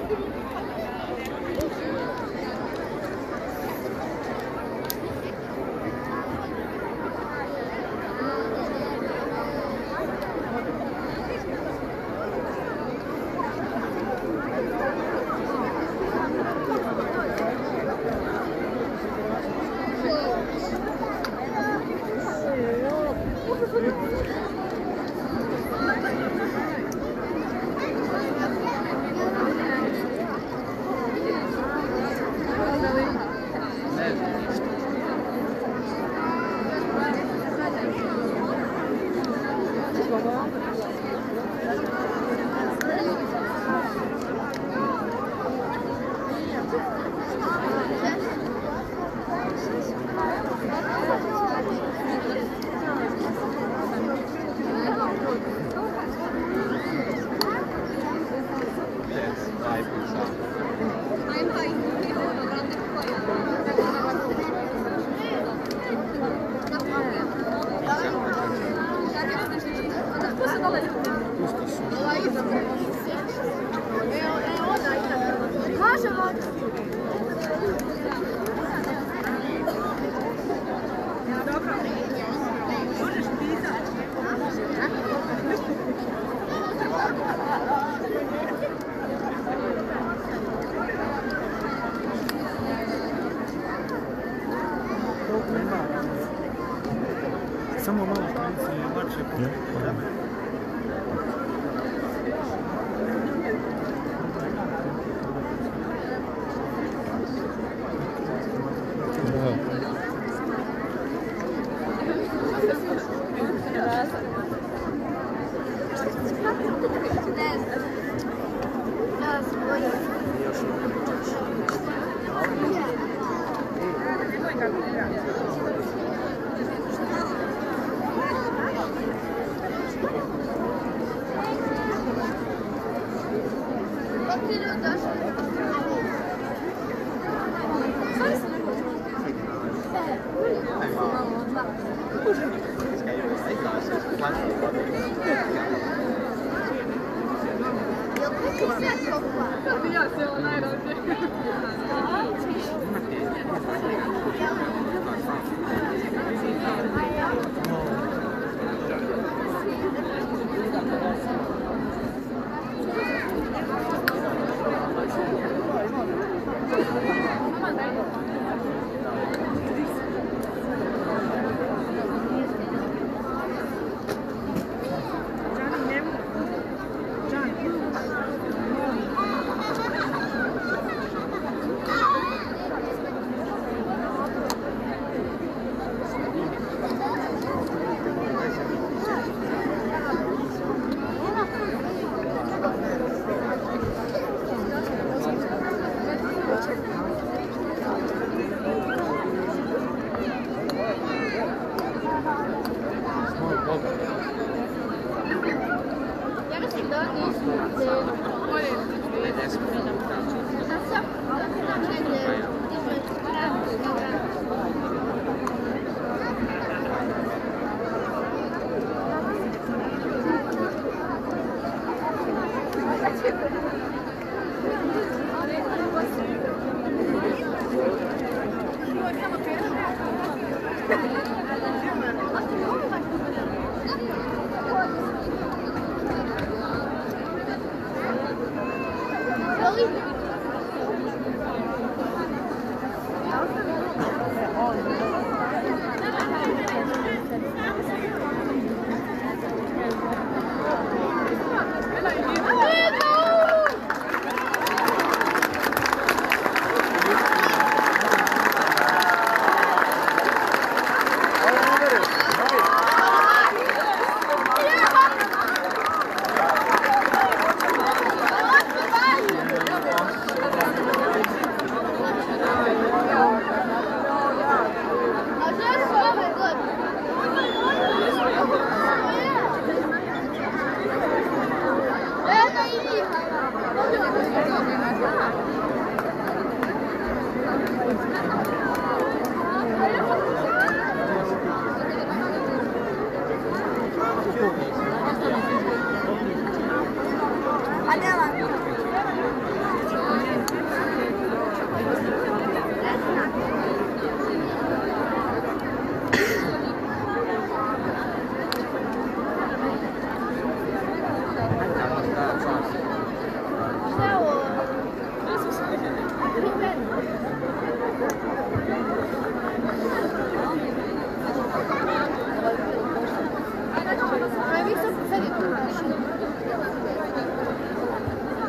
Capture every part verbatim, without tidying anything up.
Samo malo stranice je lakše pokriti.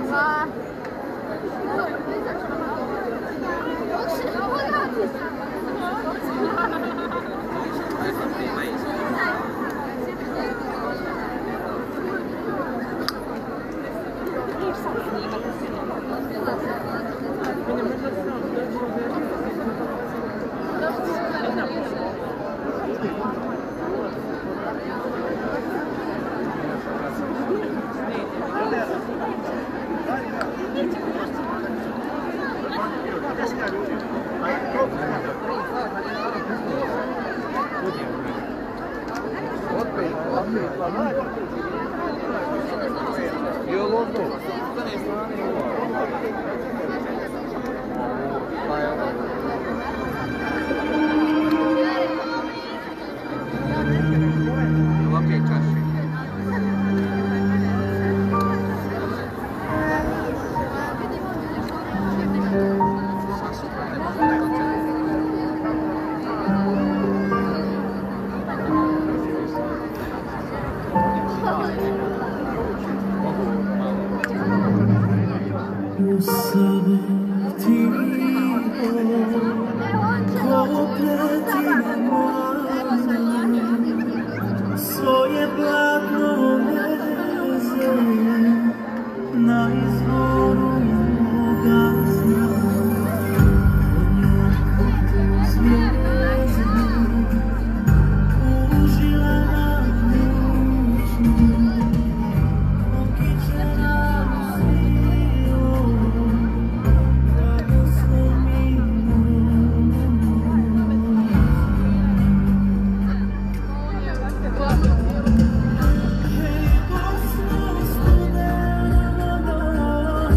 와. 혹시 Hey,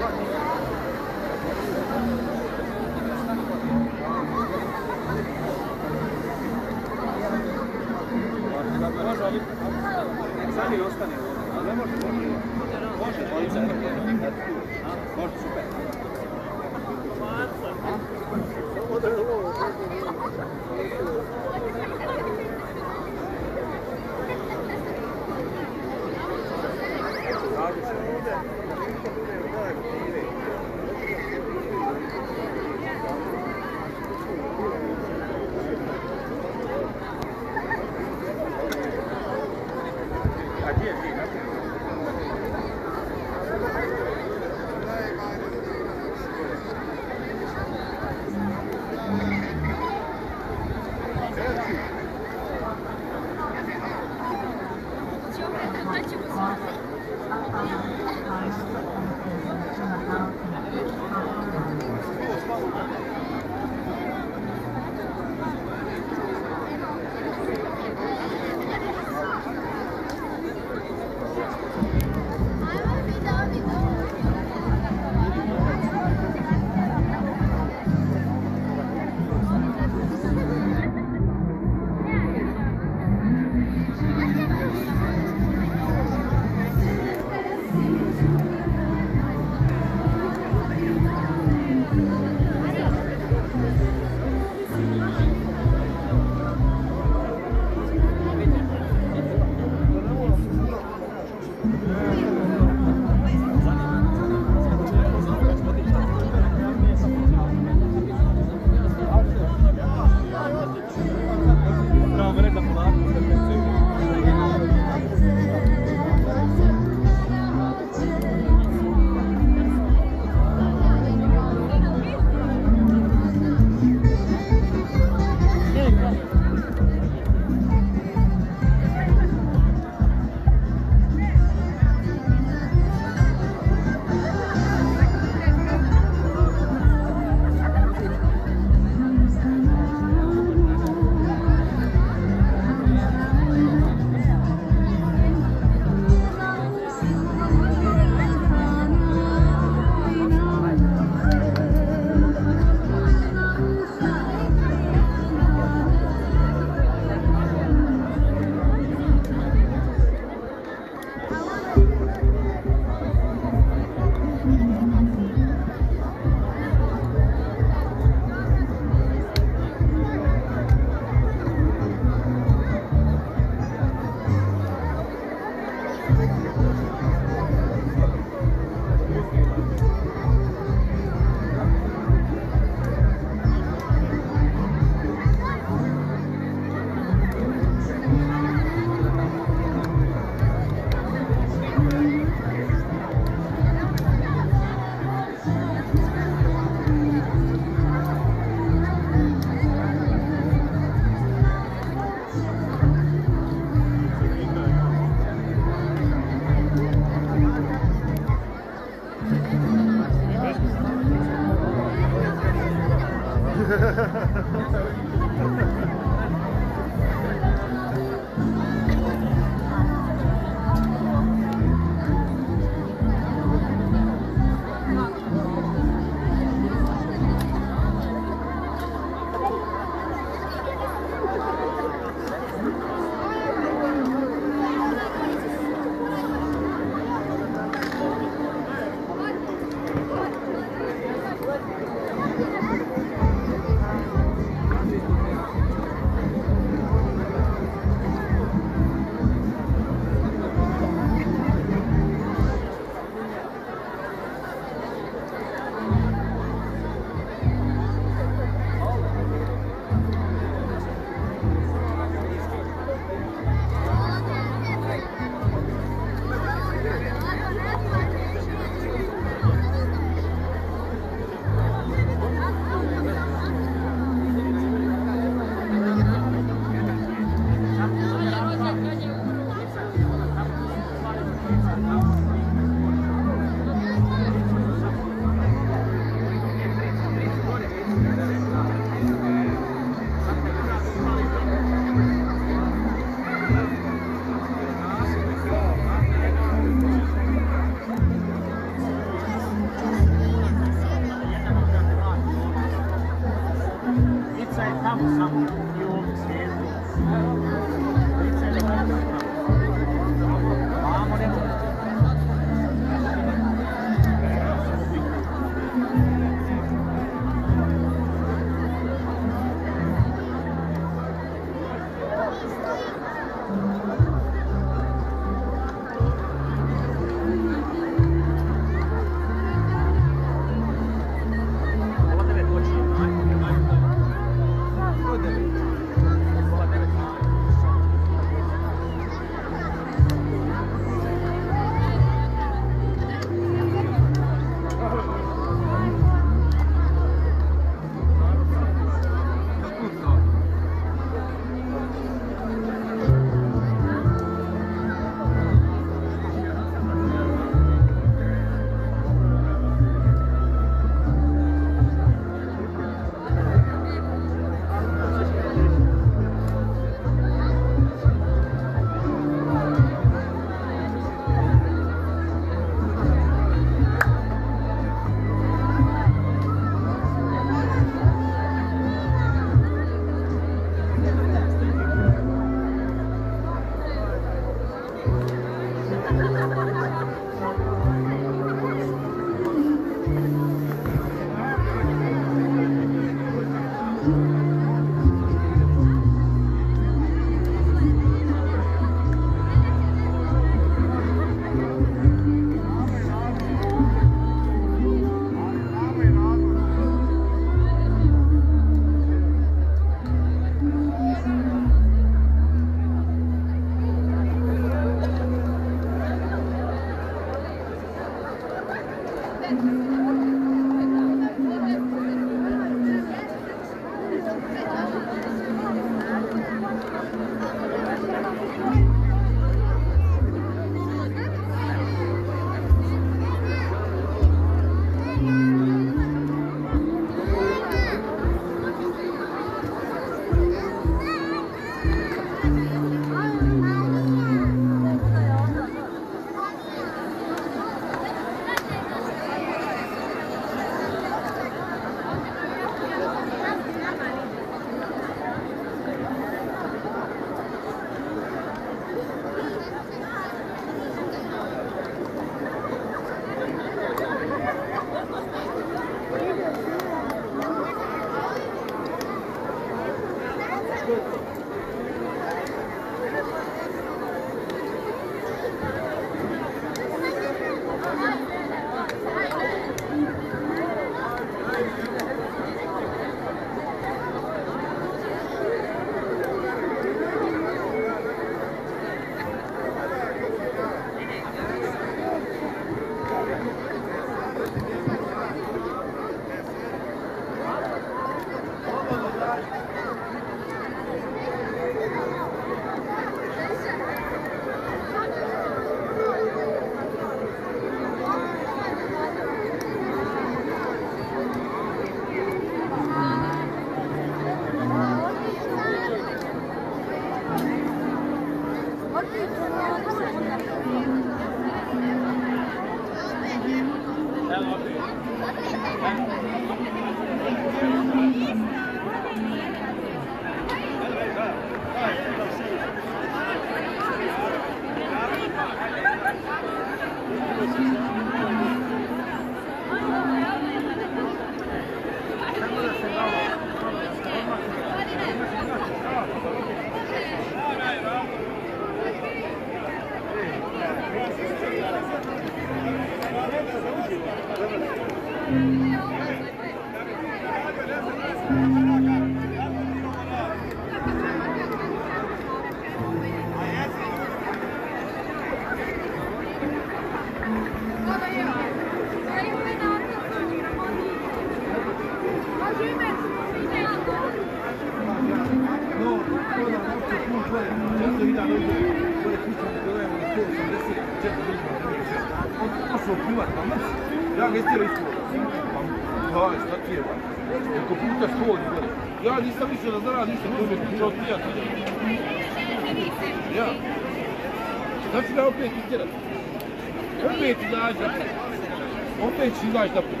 Ja ga istjela ispod. Pa, šta ti je? Eko puta sto ljudi. Ja nisam mislio da zarad, nisam to uvijek pričao od prijatelja. Ja. Znači da opet istjelat. Opet izaći naprijed. Opet će izaći naprijed.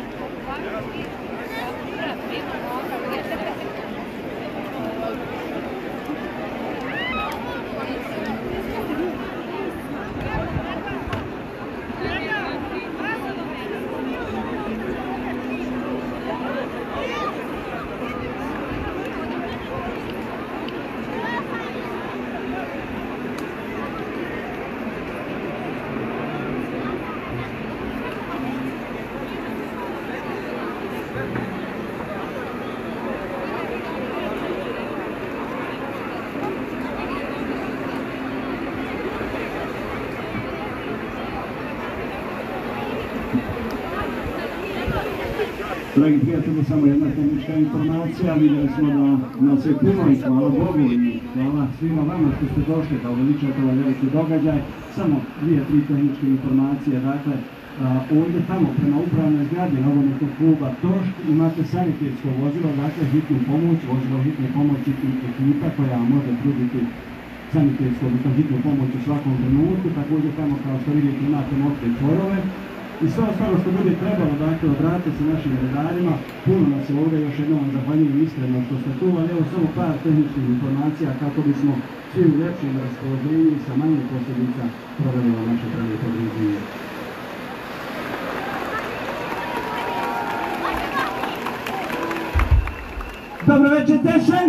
Dragi prijatelji, samo jedna tehnička informacija, vidjeli smo da nas je puno i hvala Bogu i hvala svima vama što ste došli da uveličate ovaj veliki događaj. Samo dvije, tri tehničke informacije, dakle, ovdje tamo prema upravnoj zgradi nogometnog kluba Tošk imate sanitetsko vozilo, dakle hitnu pomoć, vozilo hitne pomoći i ekipa koja može pružiti sanitetsku, odnosno hitnu pomoć u svakom trenutku, također tamo kao što vidite imate mokre čvorove. I sve ostalo što bude trebalo, dakle, obratite se našim redarima, puno nas je ovdje, još jednom vam zahvaljujem iskreno što ste tu, ali evo samo par tehničkih informacija kako bismo svi u ljepšem raspoloženju i sa manje posljedica proveli ovo naše prelijepo druženje. Dobro večer, Tešanj!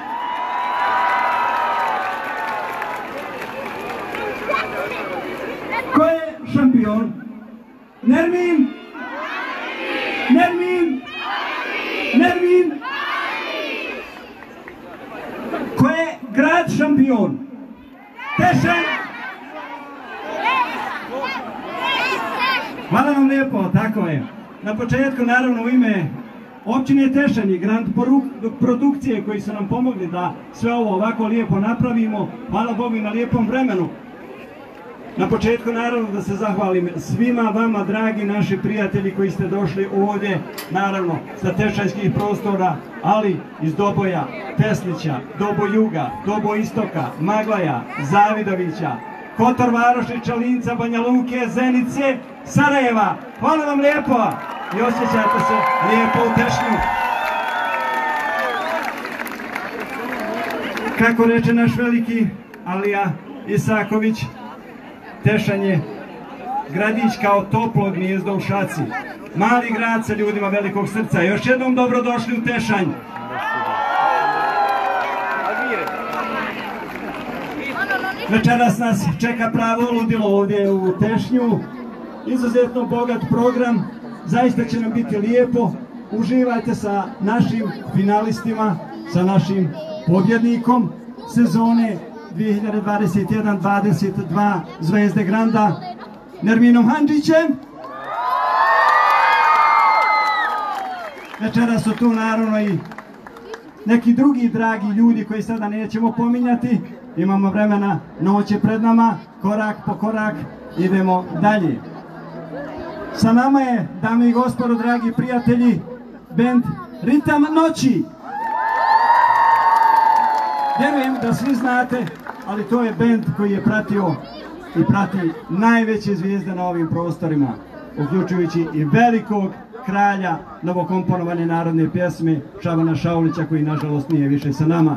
Ko je šampion? Nermin! Nermin! Nermin! Ko je grad šampion? Tešanj! Hvala vam lijepo, tako je. Na početku, naravno, u ime općine Tešanj i Grand produkcije koji su nam pomogli da sve ovo ovako lijepo napravimo. Hvala Bogu i na lijepom vremenu. Na početku naravno da se zahvalim svima vama, dragi naši prijatelji koji ste došli ovdje, naravno sa tešanjskih prostora, ali iz Doboja, Teslića, Dobojuga, Doboistoka, Maglaja, Zavidovića, Kotor Varošića, Linca, Banja Luke, Zenice, Sarajeva. Hvala vam lijepo i osjećajte se lijepo u Tešnju. Kako reče naš veliki Alija Isaković, Tešanj je gradić kao toplo gnijezdo u šaci. Mali grad sa ljudima velikog srca. Još jednom dobrodošli u Tešanj. Večeras nas čeka pravo ludilo ovdje u Tešnju. Izuzetno bogat program. Zaista će nam biti lijepo. Uživajte sa našim finalistima, sa našim pobjednikom sezone dvije hiljade dvadeset jedan dvadeset dva Zvezde Granda, Nerminom Handžićem. Večeras su tu naravno i neki drugi dragi ljudi koji sada nećemo pominjati. Imamo vremena, noć je pred nama, korak po korak idemo dalje. Sa nama je, dame i gospodo, dragi prijatelji, bend Ritam noći. Vjerujem da svi znate, ali to je bend koji je pratio i prati najveće zvijezde na ovim prostorima. uključujući i velikog kralja novokomponovane narodne pjesme Šabana Šaulića, koji nažalost nije više sa nama.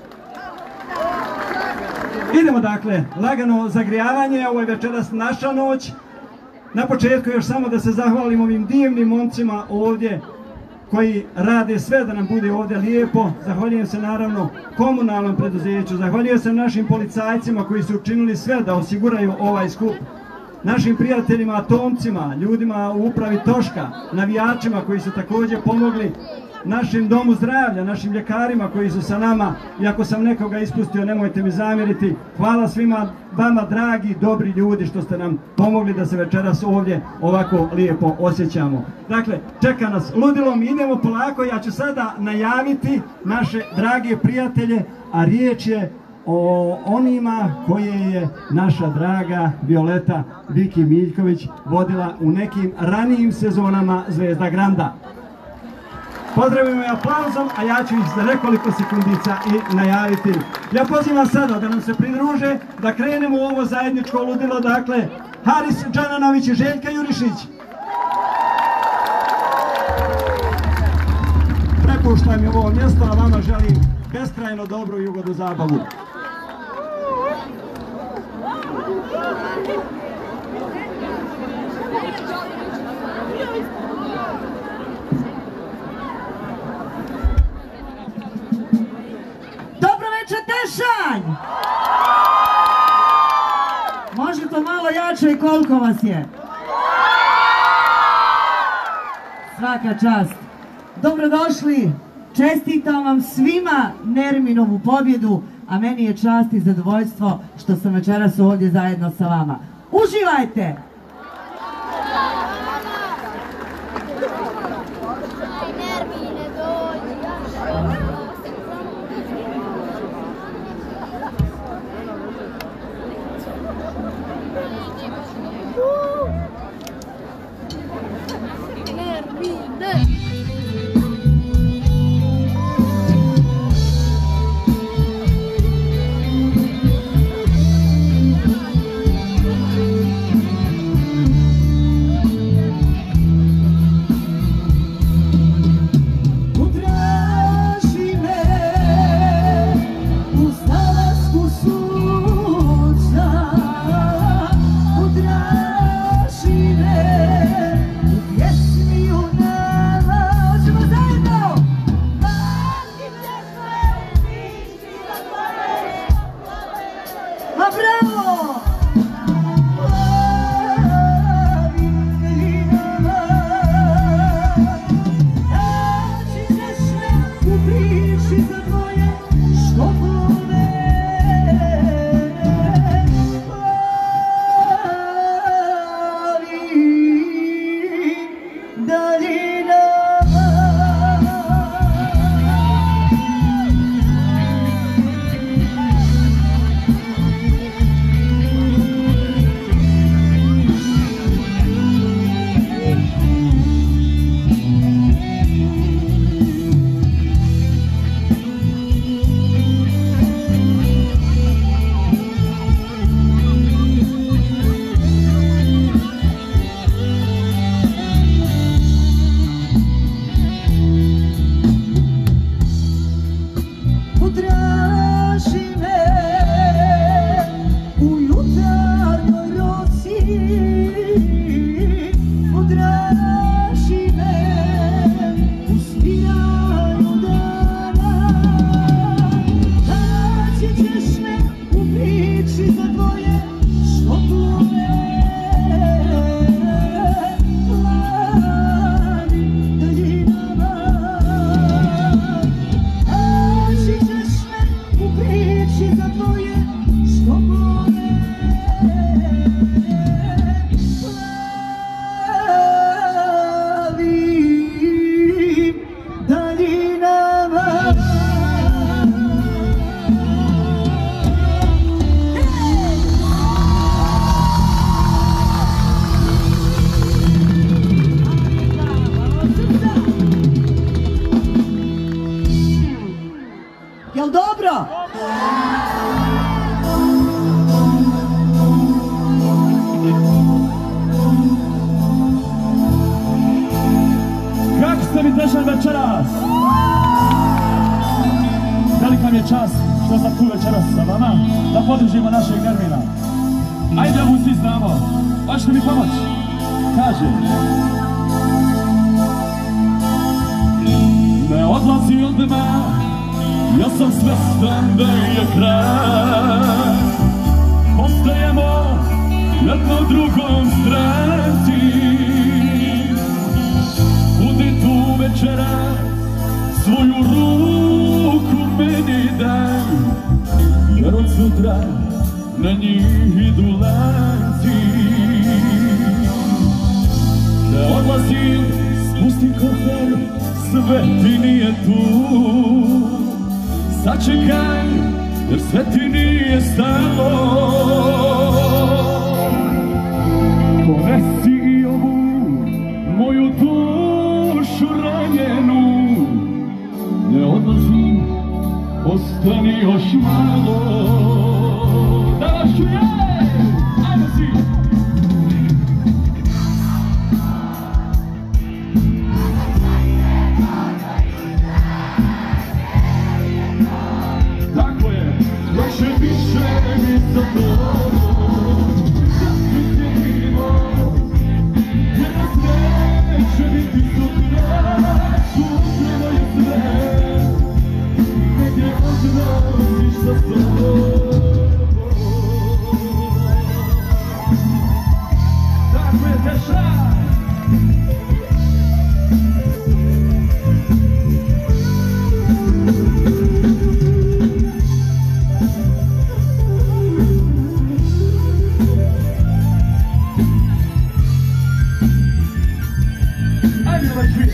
Idemo dakle, lagano zagrijavanje, ovo je večeras naša noć. Na početku još samo da se zahvalim ovim divnim momcima ovdje koji rade sve da nam bude ovdje lijepo. Zahvaljujem se naravno komunalnom preduzeću, zahvaljujem se našim policajcima koji su učinili sve da osiguraju ovaj skup, našim prijateljima atomcima, ljudima u upravi Toška, navijačima koji su također pomogli, našim domu zdravlja, našim ljekarima koji su sa nama. I ako sam nekoga ispustio, nemojte mi zamjeriti. Hvala svima vama, dragi, dobri ljudi, što ste nam pomogli da se večeras ovdje ovako lijepo osjećamo. Dakle, čeka nas ludilo, mi idemo polako. Ja ću sada najaviti naše drage prijatelje, a riječ je o onima koje je naša draga Violeta Viki Miljković vodila u nekim ranijim sezonama Zvezda Granda. Pozdravimo je aplauzom, a ja ću ih za nekoliko sekundica i najaviti. Ja pozivam sada da nam se pridruže, da krenemo u ovo zajedničko ludilo, dakle, Haris Džananović i Željka Jurišić. Prepuštam mi ovo mjesto, a vama želim beskrajno dobru i ugodnu zabavu. Tešanj! Može to malo jače i koliko vas je? Svaka čast. Dobrodošli. Čestitam vam svima Nerminovu pobjedu, a meni je čast i zadovoljstvo što sam večeras ovdje zajedno sa vama. Uživajte! se mi dešava večeras? Velika mi je čast što sam tu večeras sa vama, da podržimo našeg Nermina. Ajde, ovu svi znamo. Hoćete mi pomoći? Kaže. Ne odlazi odmah, ja sam svestan da je kraj. Ostajemo jedno drugom strati. Budi tu večera, svoju ruku meni daj, jer od sutra na njih idu lanci. Ne odlazim, spusti kofer, sve ti nije tu. Sačekaj, jer sve ti nije stalo. Ponesi i ovu moju dušu ranjenu. Ne odlazim, ostani još malo. Da vas čuje! Ajmo svi! Tako je, više više mi za to. Da se sjedimo, jer na sve će biti sutra. Sutra je sve. Negdje odnosiš sa sobom. Tako je, dešaj! Ajde da čuje!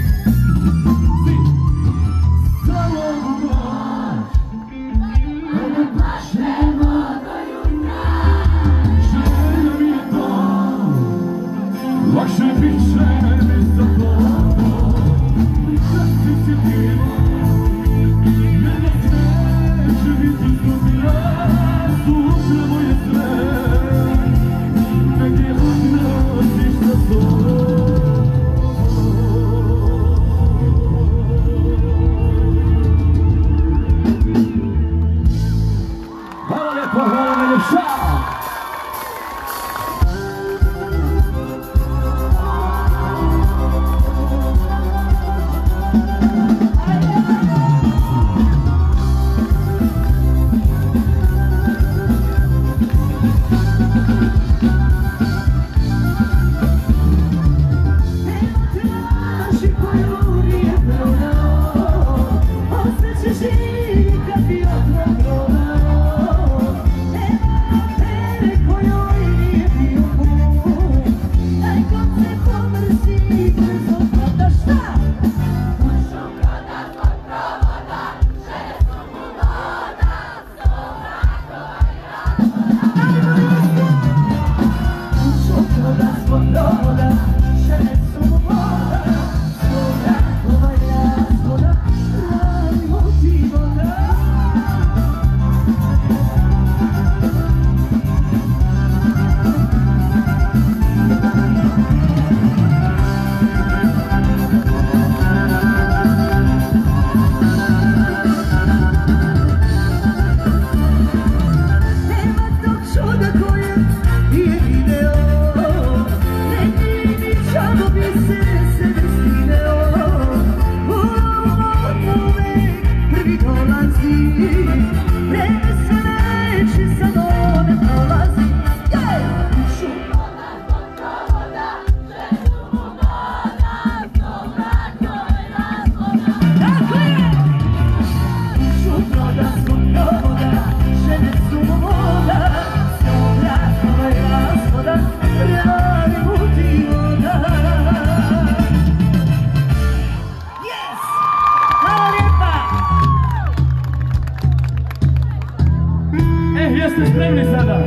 Jeste spremni sada?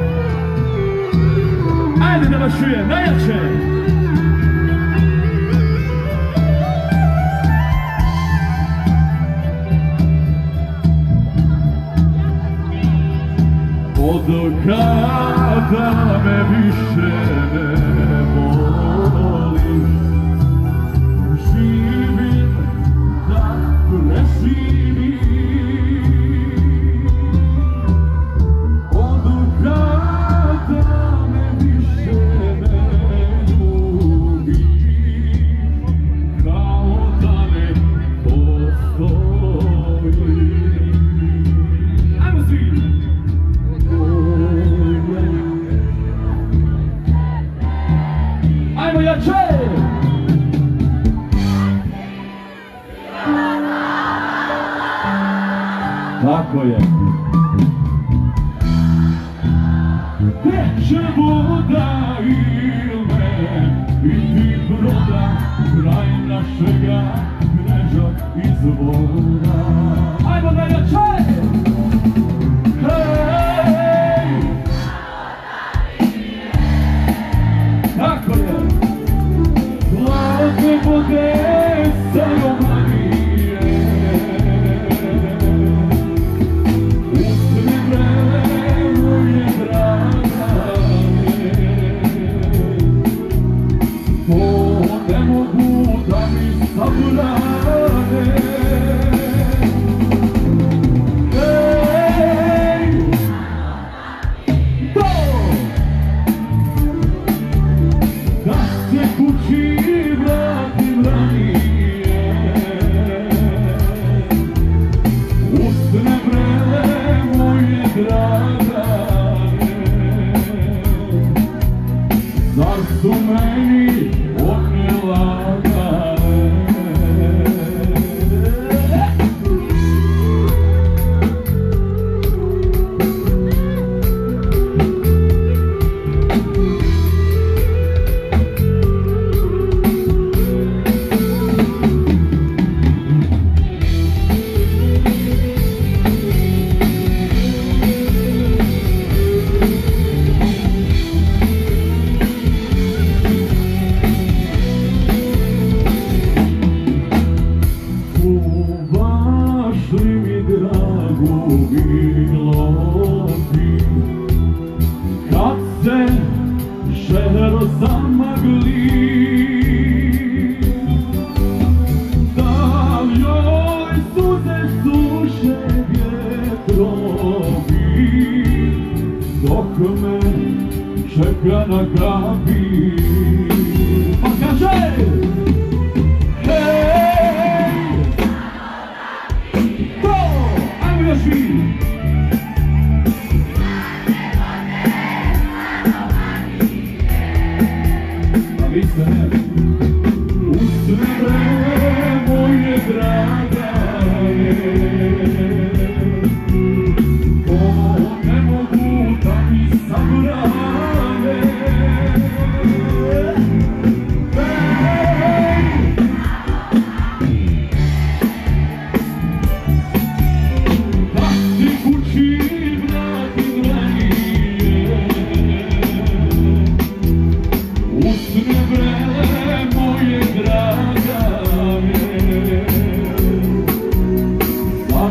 Ajde da vas čujem, najjače! Od kada me više ne voliš, živi Tako je. Teče voda Ilme i ti broda kraj našega Kneža izvora. Ajmo da ga čaj! Hej! Tako je! Plave vode sa Romanije usne vreme moje dragane, to ne mogu da mi sabrane. Hej! To! Da se kući vratim ranije, usne vreme moje dragane, zar su meni one lagane? Kad se žero zamagli, da li joj suze suše vjetrovi, dok me čeka na gabi. Pa kaže! Hej! To! Ajmo još vi! Usne vreme moje dragane, to ne mogu da mi sabrane. Da ti kući vratim ranije, usne vreme moje dragane, zar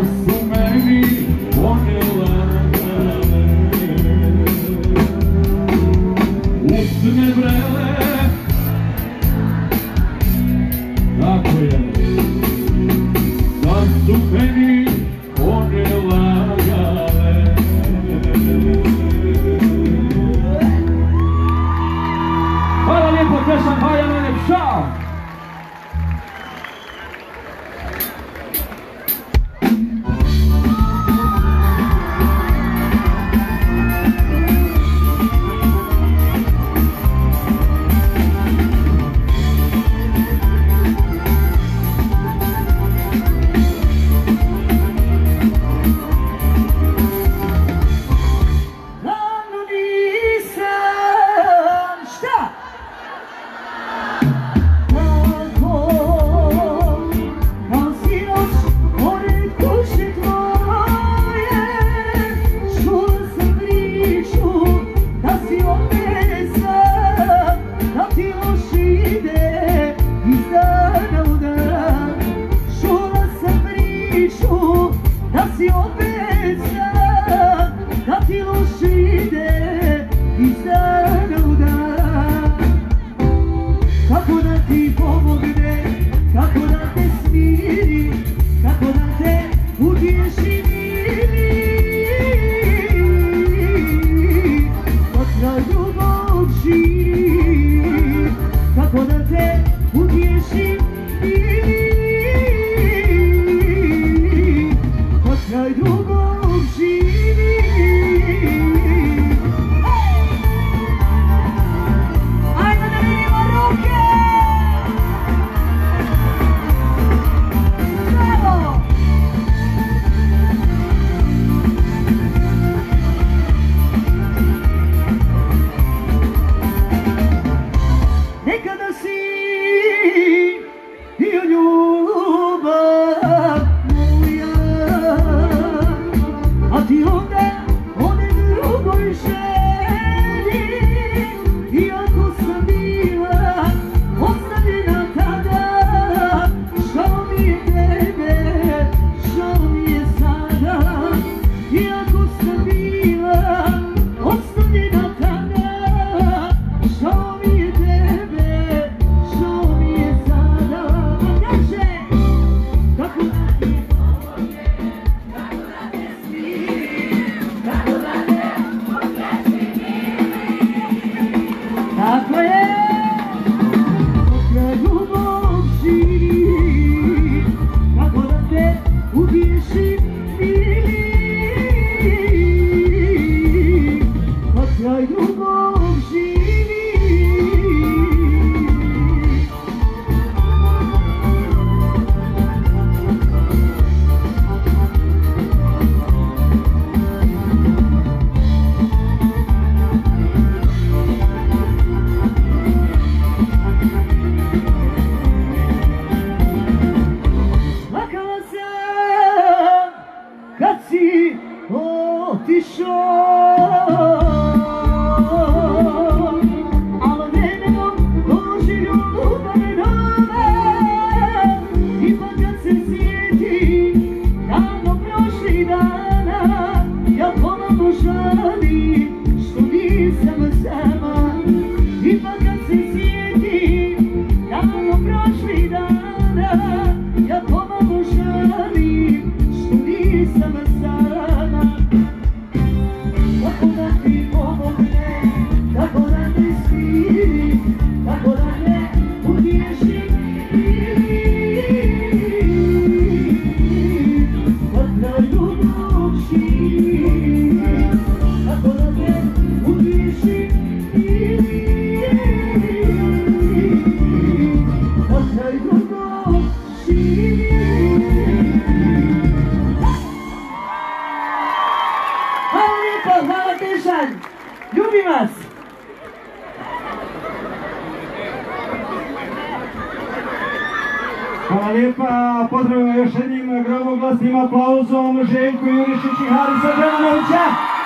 Hvala lijepa, pozdravimo još jednim gromoglasnim aplauzom Željku Jurišić i Harisa Đelanovića.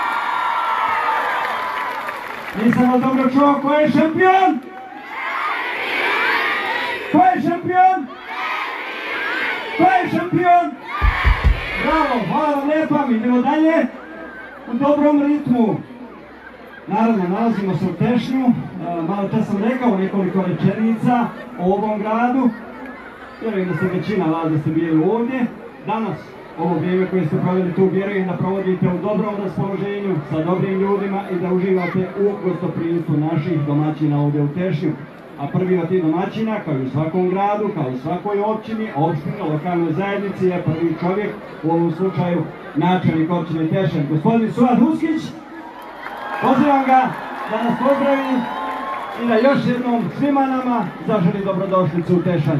Nisam vas dobro čuo, ko je šampion? Ko je šampion? Ko je šampion? Bravo, hvala vam lijepa, mi idemo dalje u dobrom ritmu. Naravno, nalazimo se u Tešnju, malo čas sam rekao nekoliko rečenica o ovom gradu. Vjerujem da ste većina vas da ste bili ovdje. Danas, ovo vrijeme koje ste proveli tu, vjerujem da provodite u dobrom raspoloženju, sa dobrim ljudima i da uživate u gostoprimstvu naših domaćina ovdje u Tešnju. A prvi od tih domaćina, kao i u svakom gradu, kao i u svakoj općini, opštini, lokalnoj zajednici, je prvi čovjek, u ovom slučaju načelnik općine Tešanj, gospodin Suad Huskić. Pozivam ga da nas pozdravi i da još jednom svima nama zaželi dobrodošlicu u Tešanj.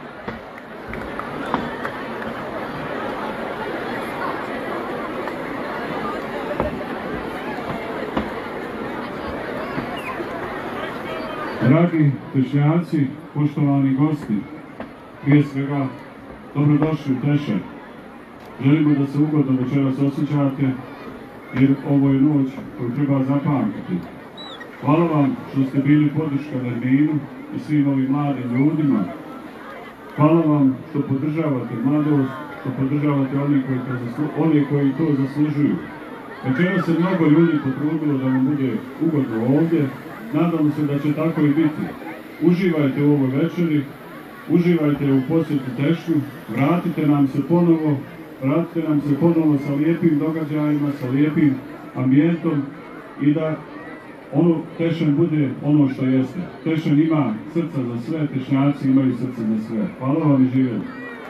Dragi Tešnjaci, poštovani gosti, prije svega dobrodošli u Tešanj. Želimo da se ugodno večeras osjećate, jer ovo je noć koju treba zapamtiti. Hvala vam što ste bili podrška Nerminu i svim ovim mladim ljudima. Hvala vam što podržavate mladost, što podržavate oni koji to, zaslu... oni koji to zaslužuju. Večeras se mnogo ljudi potrudilo da vam bude ugodno ovdje. Nadam se da će tako i biti. Uživajte u ovoj večeri, uživajte u posjetu Tešnju, vratite nam se ponovo, vratite nam se ponovo sa lijepim događajima, sa lijepim ambijentom i da ono Tešanj bude ono što jeste. Tešanj ima srca za sve, Tešnjaci imaju srce za sve. Hvala vam i živjeli.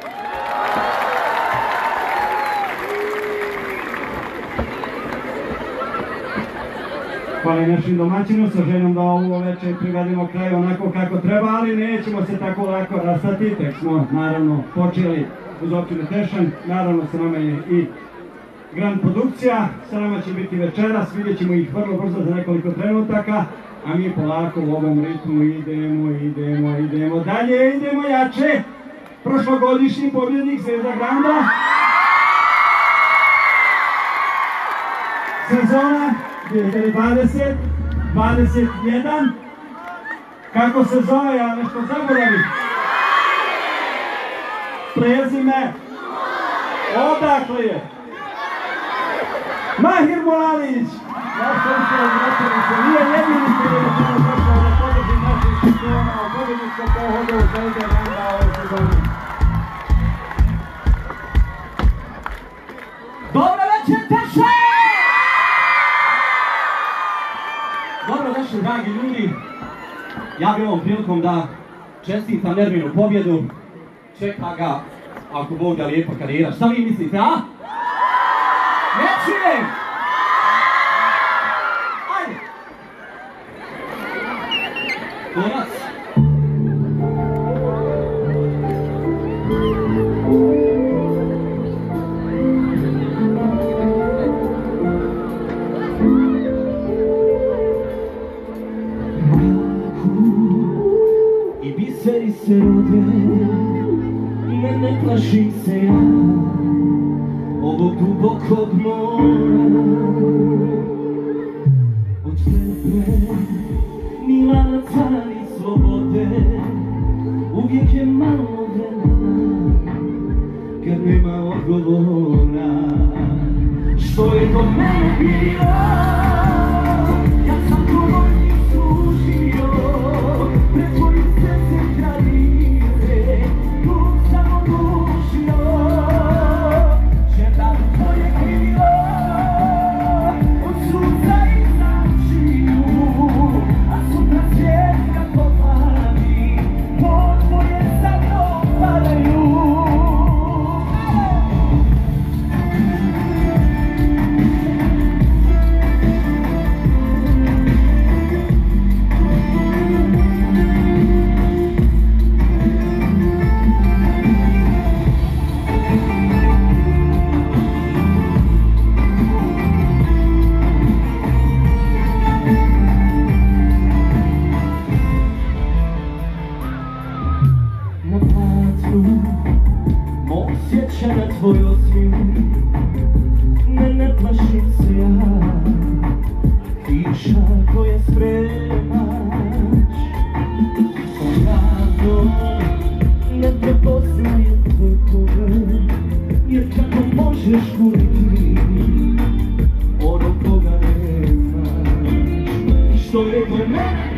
Hvala i našim domaćinu, sa željom da ovu večer privedemo kraju onako kako treba, ali nećemo se tako lako rastati, tek smo naravno počeli uz općinu Tešanj, naravno sa nama je i Grand produkcija, sa nama će biti večeras, vidjet ćemo ih vrlo brzo za nekoliko trenutaka, a mi polako u ovom ritmu idemo, idemo, idemo dalje, idemo jače. Prošlogodišnji pobjednik Zvezda Granda, sezona dvije hiljade dvadeset dvadeset jedan. Kako se zove, ja nešto zaboravim. Prezime. Odakle je? Mahir Mulalić. Nije jedini koji je došao da podrži naših šampiona u pobjedničkom pohodu u Zvezda Granda ove sezone. Dobro večer, Tešanj! Dobro došli, dragi ljudi. Ja bih ovom prilikom da čestitam Nerminu pobjedu. Čeka ga, ako Bog da, lijepa karijera. Šta vi mislite, a? Ne čujem! Ajde! Konac! Biseri se rode, ne, ne plašim se ja ovog dubokog mora. Od tebe, milanaca i slobode, uvijek je malo vremena kad nema odgovora. Što je do mene bilo, ja sam tvoj služio, pred tvojim srcem kraljice, tu sam odlučio, čekam tvoje krilo, od sunca i začinu, a sutra svijet kad poplavi, po tvoje sa mnom padaju. će na tvoj osmijeh. Ne, ne plašim se ja kiša koje spremaš. Odavno ne prepoznajem tvoj pogled, jer kako možeš guriti ono koga nemaš. Što je do mene?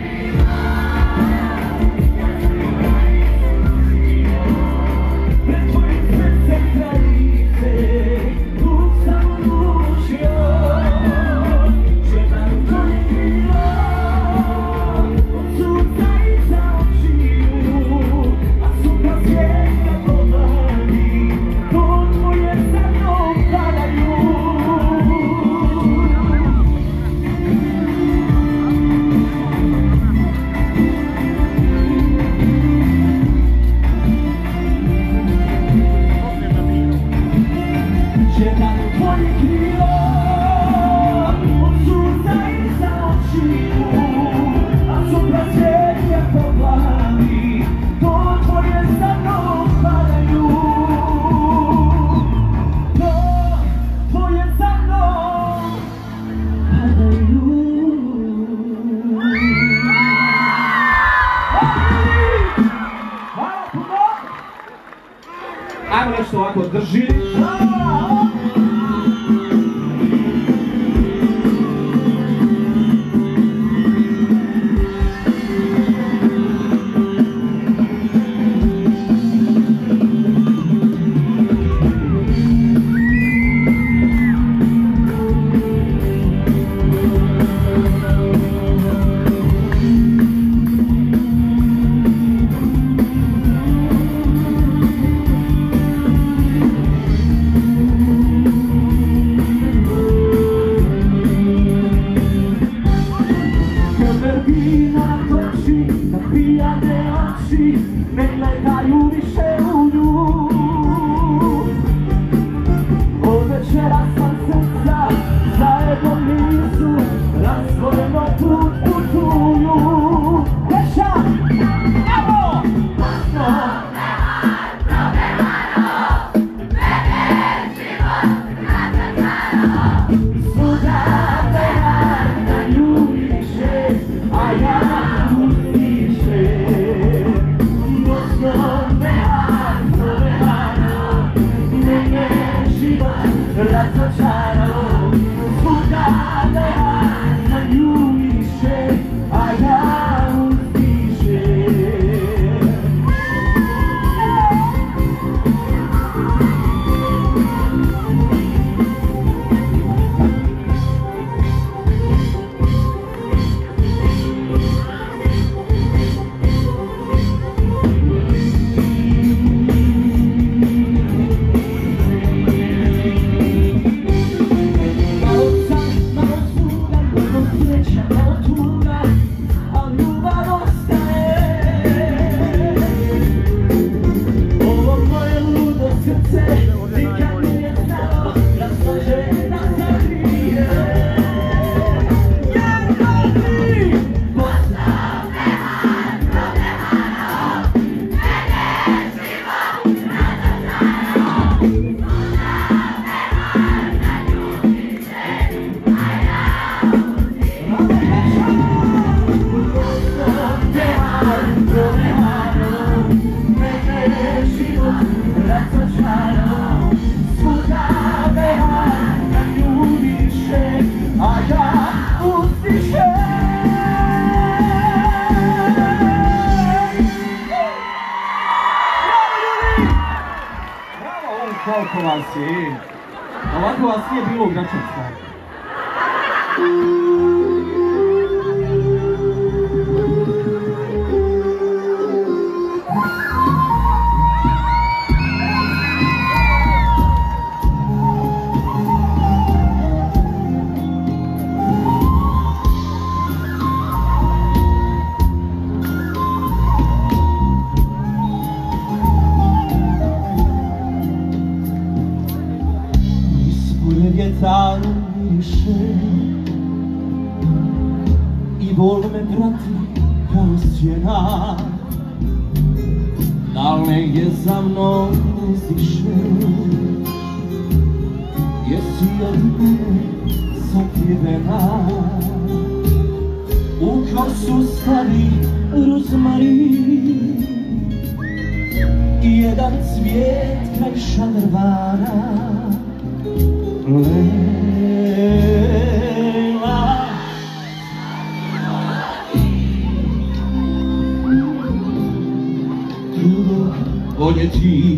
Ajmo nešto ovako drži. Ne gledaju više u nju. Od večera sam srca zajedno nisu razvojeno put putuju. Veša! Evo! Svuda nema na nju više, a ja uzdiše. Razočarao, svuda nema na nju više, a ja uzdiše. Koliko vas je? Ovako vas nije bilo u Gračanskom. Vjetar miriše i bol me prati kao sjena. al negdje za mnom stiše. Jesi od mene sakrivena, u kosu stavi ruzmarin i jedan cvijet kraj šadrvana. Lela, trudo voljeti,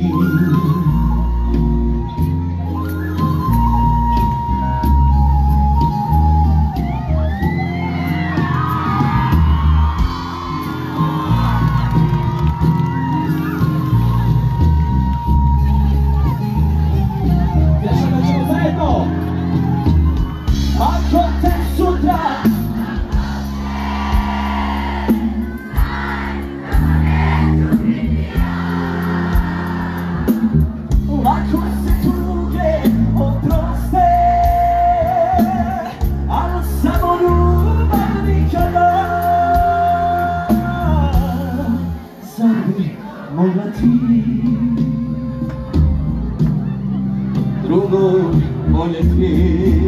drugo voljeti.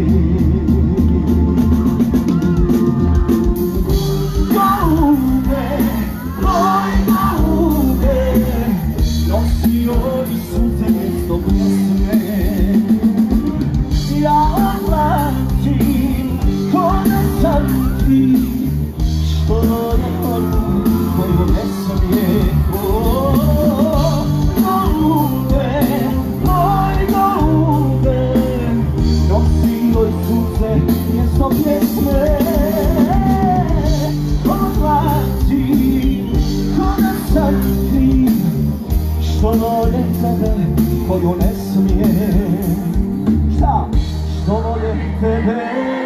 Golube, moj golube, nosio i suze mjesto pjesme. Ja odlačim ko ne sam ti, što je onu koju ne smije. Mjesto pjesme odlačim ko da sam ti, što vole tebe koju ne smije. Šta? Što vole tebe.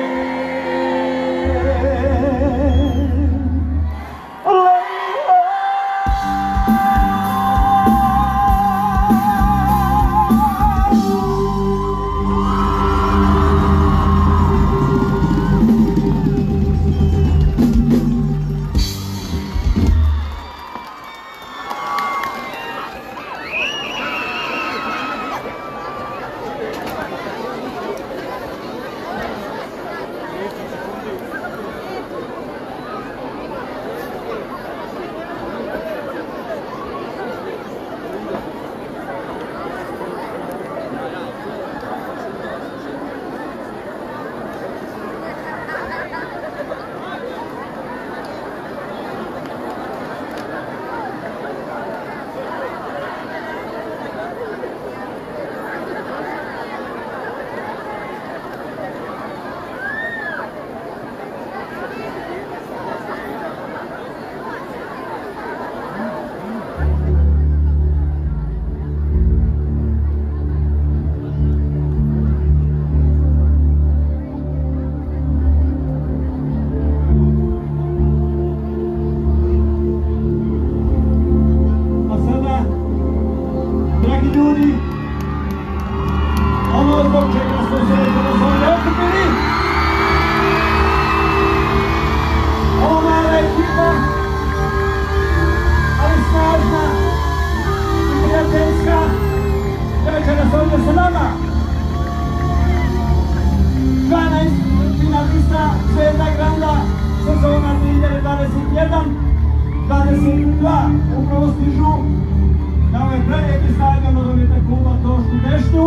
dvadeset dva upravo stižu na ovaj prelijepi stadion nogometnog kluba Tošku Tešnju.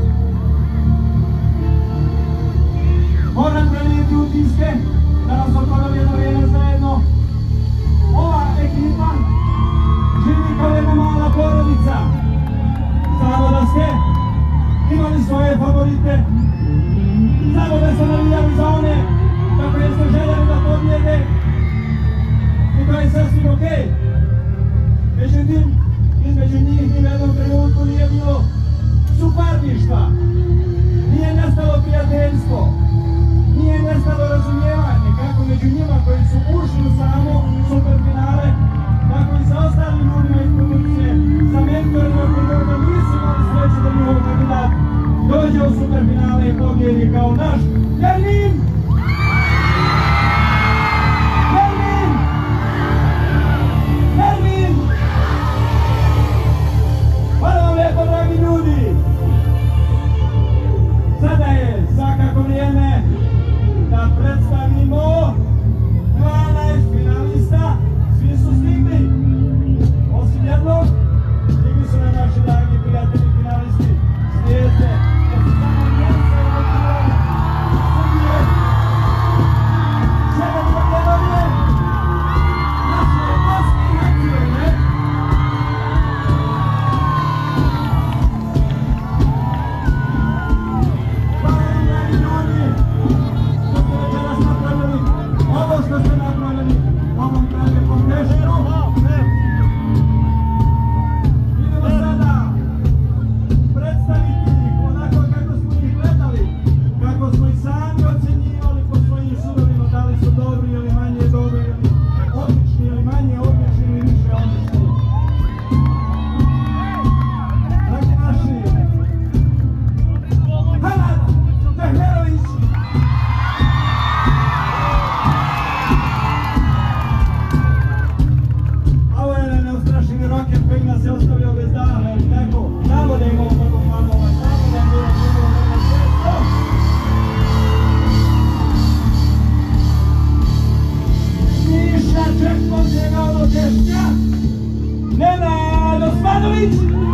Moram prenijeti utiske da nas odgledali jedno vrijeme zajedno. Ova ekipa živi kao jedna mala porodica. Znamo da ste imali svoje favorite. Znamo da ste navijali za one kako jeste željeli da pobjede. I to je sasvim okej. Međutim, između njih ni u jednom trenutku nije bilo suparništva. Nije nestalo prijateljstvo. Nije nestalo razumijevanje kako među njima koji su ušli u samo superfinale, tako i sa ostalim ljudima iz produkcije, sa mentorima koji možda nisu imali sreće da njihov kandidat dođe u superfinale i pobjedi kao naš Termin! Termin! Termin! Širović!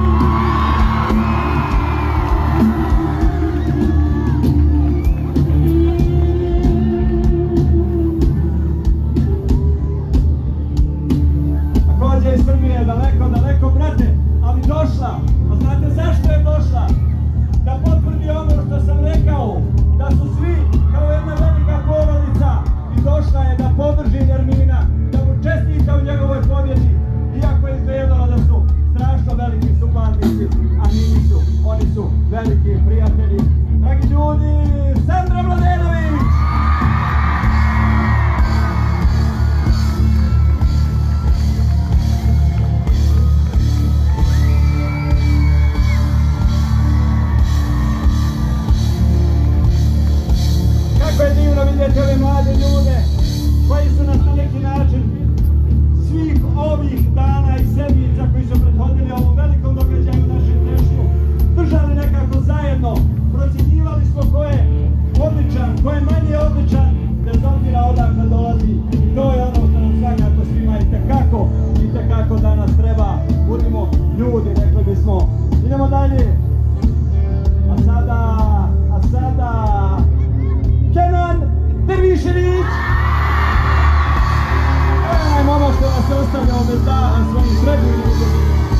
Također iz Srbije, daleko, daleko, brate, ali došla. A znate zašto je došla? Da potvrdi ono što sam rekao, da su svi kao jedna velika porodica i došla je da podrži Nermina, da mu čestita u njegovoj pobjedi, iako je izgledalo da su strašno veliki suparnici, a nisu, oni su veliki prijatelji. Dragi ljudi, Sandra Mladenović! Kako je divno vidjeti ove mlade ljude koji su nas na neki način svih ovih dana i sedmica koji su prethodili ovom velikom događaju u našem Tešnju držali nekako zajedno, procjenjivali smo ko je odličan, ko je manje odličan, bez obzira odakle dolazi. I to je ono što nam svakako svima i tekako, i tekako danas treba. Budimo ljudi, rekli bismo. Idemo dalje. A sada, a sada... Kenan Dervišević! Onaj momak što vas je ostavljao bez daha svojim srednjim ljudima.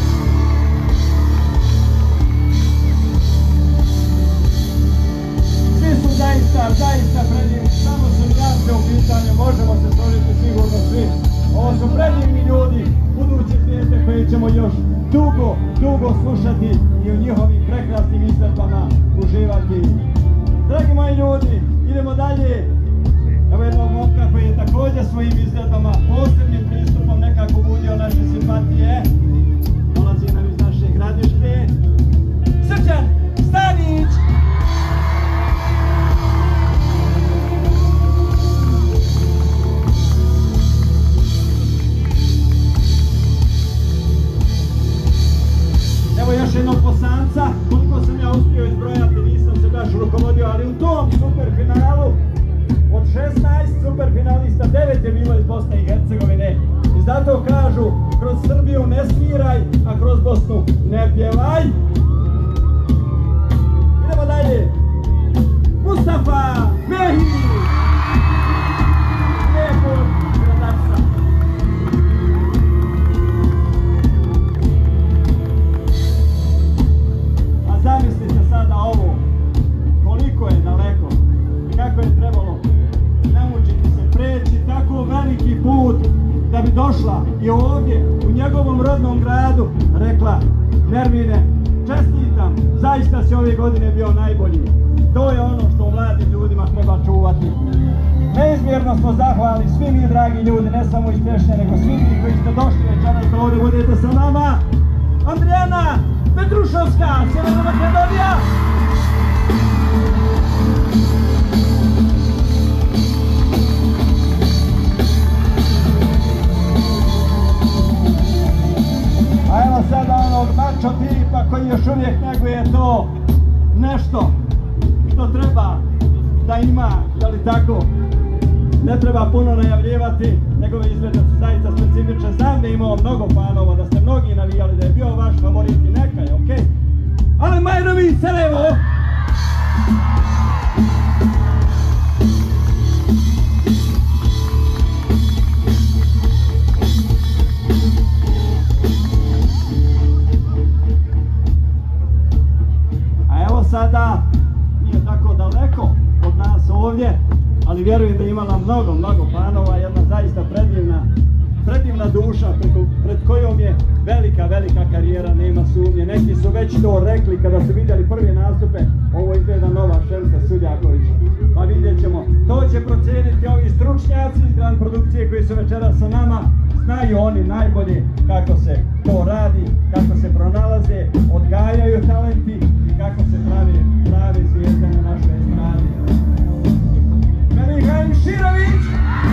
Svi su zaista, zaista predivni, samo su nijanse u pitanju, možemo se složiti sigurno svi. Ovo su predivni ljudi, buduće zvijezde koje ćemo još dugo, dugo slušati i u njihovim prekrasnim izvedbama uživati. Dragi moji ljudi, idemo dalje. Evo jednog momka koji je također svojim izgledama, posebnim pristupom nekako budio naše simpatije. Dolazi nam iz naše Gradiške. Srđan Stanić! Evo još jednog Bosanca, koliko sam ja uspio izbrojati, nisam se baš rukovodio, ali u tom superfinalu od šesnaest superfinalista devet je bilo iz Bosne i Hercegovine. I zato kažu, kroz Srbiju ne sviraj, a kroz Bosnu ne pjevaj. Idemo dalje. Mustafa Mehić! Lijepog Gradarca. A zamislite sada ovo, koliko je daleko, kako je trebalo namučiti se, preći tako veliki put da bi došla i ovdje u njegovom rodnom gradu rekla: Nermine, čestitam, zaista si ove godine bio najbolji. To je ono što mladim ljudima treba čuvati. Neizmjerno smo zahvalni svi mi, dragi ljudi, ne samo iz Tešnje, nego svi mi koji ste došli večeras da ovdje budete sa nama. Andrijana Petrušovska, Sjeverna Makedonija! A evo sada onog mačo tipa koji još uvijek neguje to nešto što treba da ima, je li tako? Ne treba puno najavljivati, njegove izglede su zaista specifične. Znam da je imao mnogo fanova, da ste mnogi navijali, da je bio vaš favorit i neka je, okej? Ali Majnović, Sarajevo! Sada nije tako daleko od nas ovdje, ali vjerujem da je imala mnogo, mnogo fanova, jedna zaista predivna, predivna duša pred kojom je velika, velika karijera, nema sumnje. Neki su već to rekli kada su vidjeli prve nastupe, ovo izgleda nova Šemsa Suljaković. Pa vidjet ćemo, to će procijeniti ovi stručnjaci iz Grand Produkcije koji su večeras sa nama. Znaju oni najbolje kako se to radi, kako se pronalaze, odgajaju talenti i kako se prave prave zvijezde na našoj estradi. Mihajl Širović!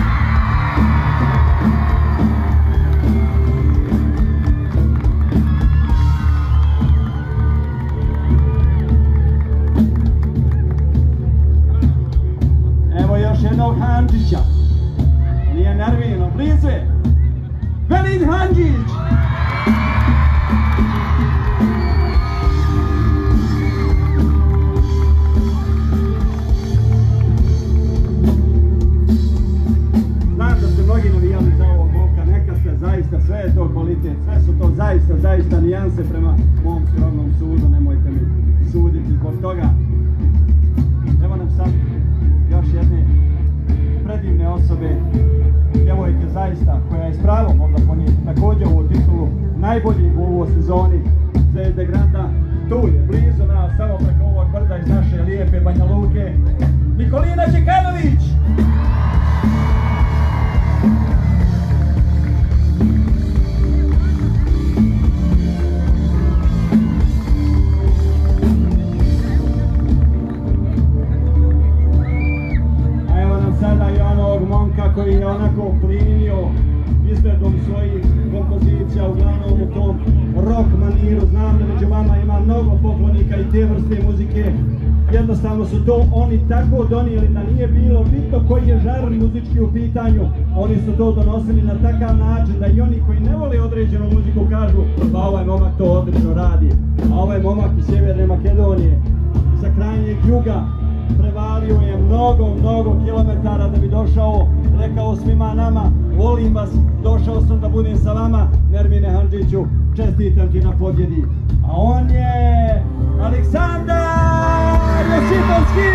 Evo još jednog Handžića. Nije Nervino, blizu je. Velid Handžić! mom skromnom sudu, nemojte mi suditi zbog toga. Evo nam sad još jedne predivne osobe, djevojke zaista, koja je s pravom mogla ponijeti također ovu titulu najbolji u ovoj sezoni Zvezde Granda. Tu je, blizu nas, samo preko ovog brda iz naše lijepe Banja Luke, Nikolina Đekanović! A evo nam sada i onog momka koji je onako plinio izvedbom svojih kompozicija, uglavnom u tom rock maniru. Znam da među vama ima mnogo poklonika i te vrste muzike. Jednostavno su to oni tako donijeli da nije bilo bitno koji je žanr muzički u pitanju. Oni su to donosili na takav način da i oni koji ne vole određenu muziku kažu pa ovaj momak to odlično radi. A ovaj momak iz Sjeverne Makedonije, sa krajnjeg juga, prevalio je mnogo, mnogo kilometara da bi došao, rekao svima nama, volim vas, došao sam da budem sa vama, Nermine Handžiću, čestitam ti na pobjedi. A on je Aleksandar Josipovski!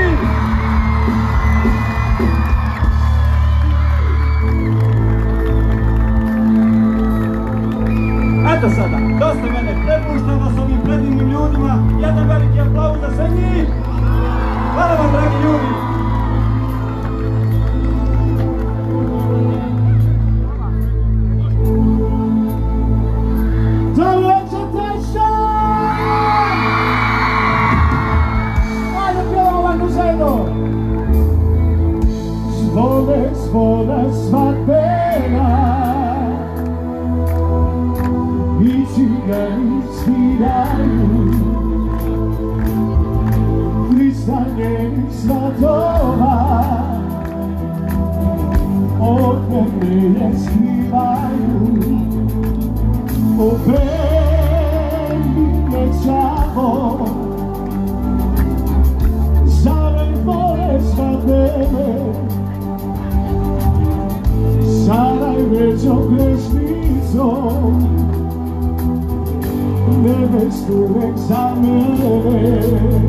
Eto sada, dosta mene, prepuštam vas ovim predivnim ljudima, jedan veliki aplauz za sve njih! Hvala vam, dragi ljudi! Zvone, zvone svadbena i cigani sviraju kristanjenih svatova od mene je skrivaju opremi me samo zare vole svadbene sa najvećom grešnicom nevestu uvek za mene.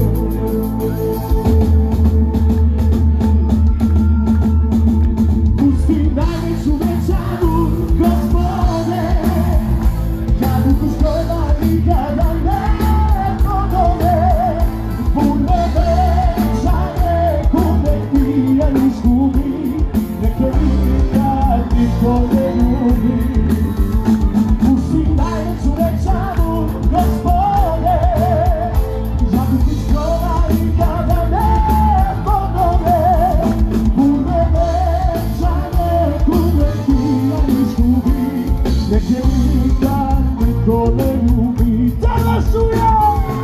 Pusti najveću večanu, Gospode, jabuku škoda nikada ne podone, pune večane, kude pijani skubi, neke niko ne ljubi. Pusti najveću večanu, Gospode, jabuku škola nikada ne podone, pune večane, kude pijani skubi, neke nikad niko ne ljubi. Danas ću ja!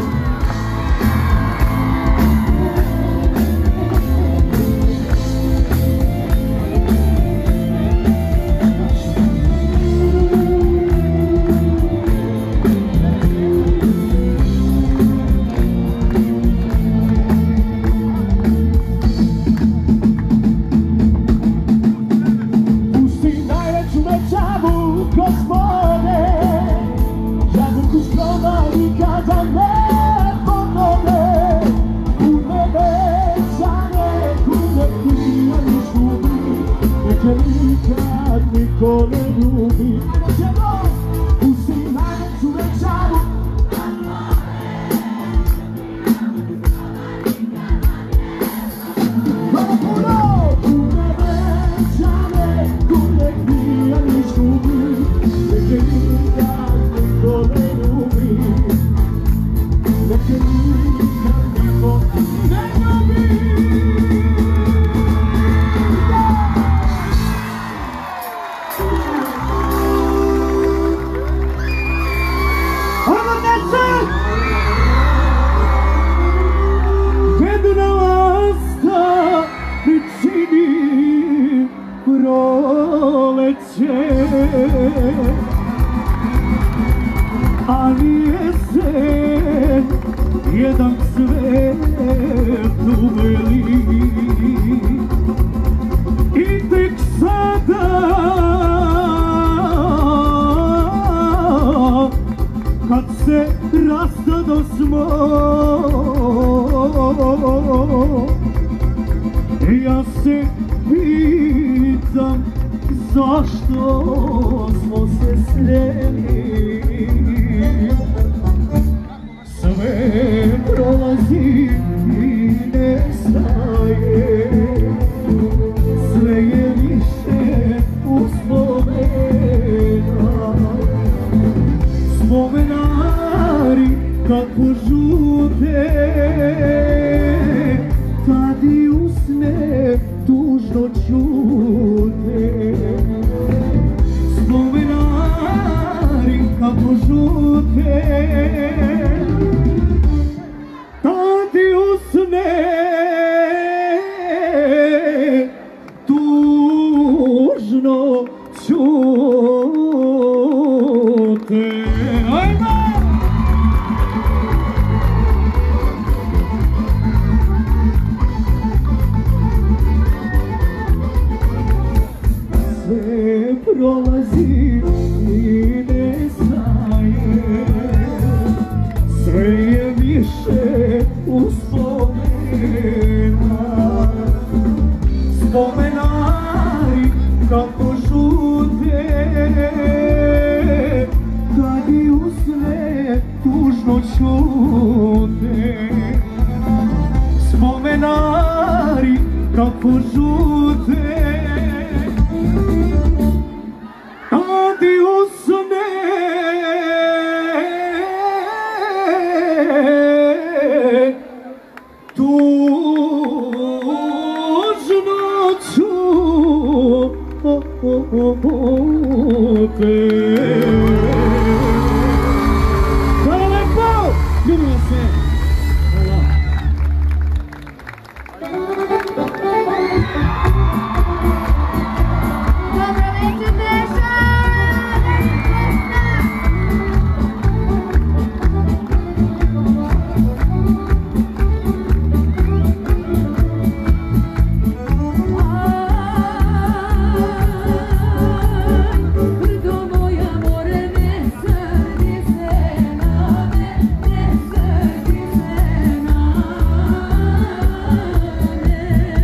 Gospode, jabuku škola nikada ne ponove, pune večane, kude pijani skubi, neke nikad niko ne ljubi. Pusti najveću večanu, hvala puno! Pune večane, kude pijani skubi, neke nikad niko ne ljubi, neke nikad niko ne ljubi. Omotnice! Jedina lasta mi čini proleće, a nije se jedan cvet uveli i tek sada kad se rastadosmo. Ja se pitam zašto smo se sreli. Sve prolazi i nestaje, sve je više uspomena. Spomenari kako žute, kad i usne tužno čute. Spomenari kako žute, kad i usne tužno čute. Sve prolazi i nestaje, sve je više uspomena. Spomenari kako žute, kad i usne tužno čute. Spomenari kako žute, kad i usne tužno čute. Hvala lepo! Ljubimo se! Hvala! Dobro večer, Teša! Brdo moja more, ne srdi se na me, ne srdi se na me.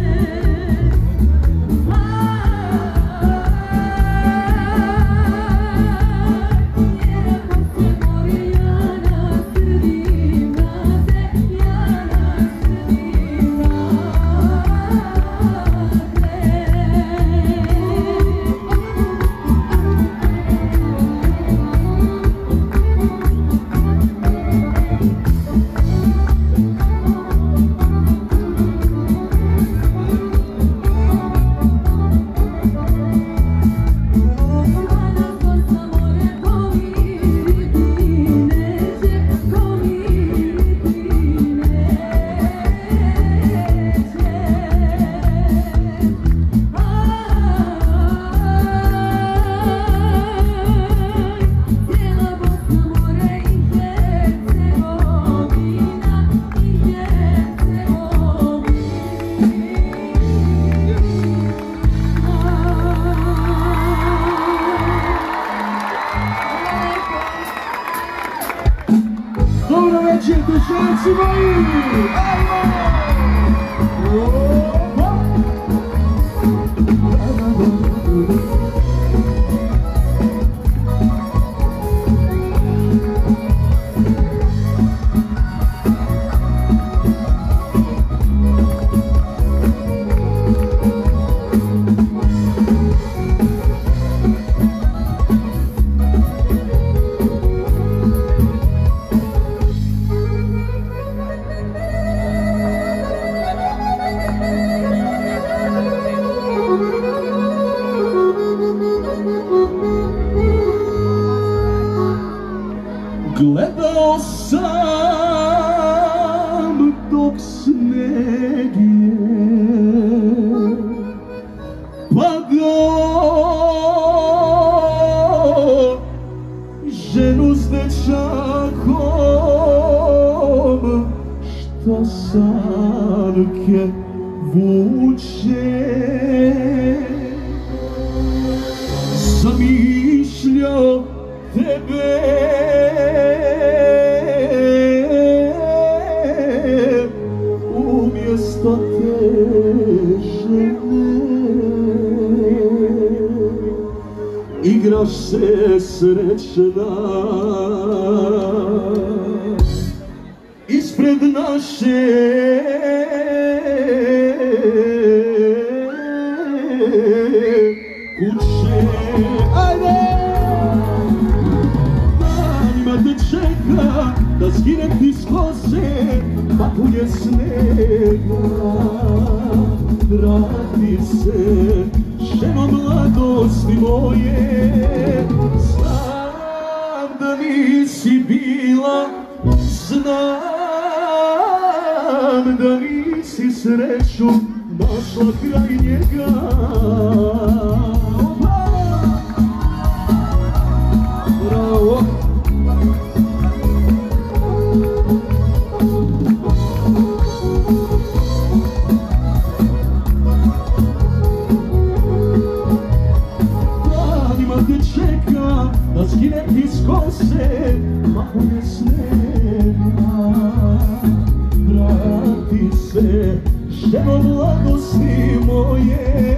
Njeno se more, ja nasrdim na te, ja nasrdim na te. Dobro večer, dušanci moji! Ajmo! Gledao sam dok sneg je padao, ženu s dečakom što sanke vuče. Zamišljao tebe Ispredaš se srećna, ispred naše kuće. Ajde! Danima te čeka da skinem ti s kose patulje snega. Vrati se, ženo mladosti moje, znam da nisi bila, znam da nisi sreću našla kraj njega. Bravo! Da skinem ti s kose mahulje snega. Vrati se, ženo mladosti moje,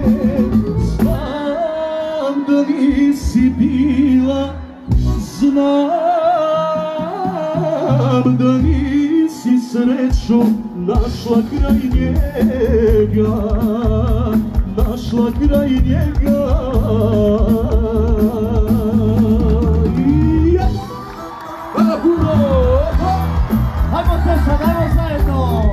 znam da nisi bila, znam da nisi sreću našla kraj njega, našla kraj njega. Hajmo Teša, dajmo zajedno!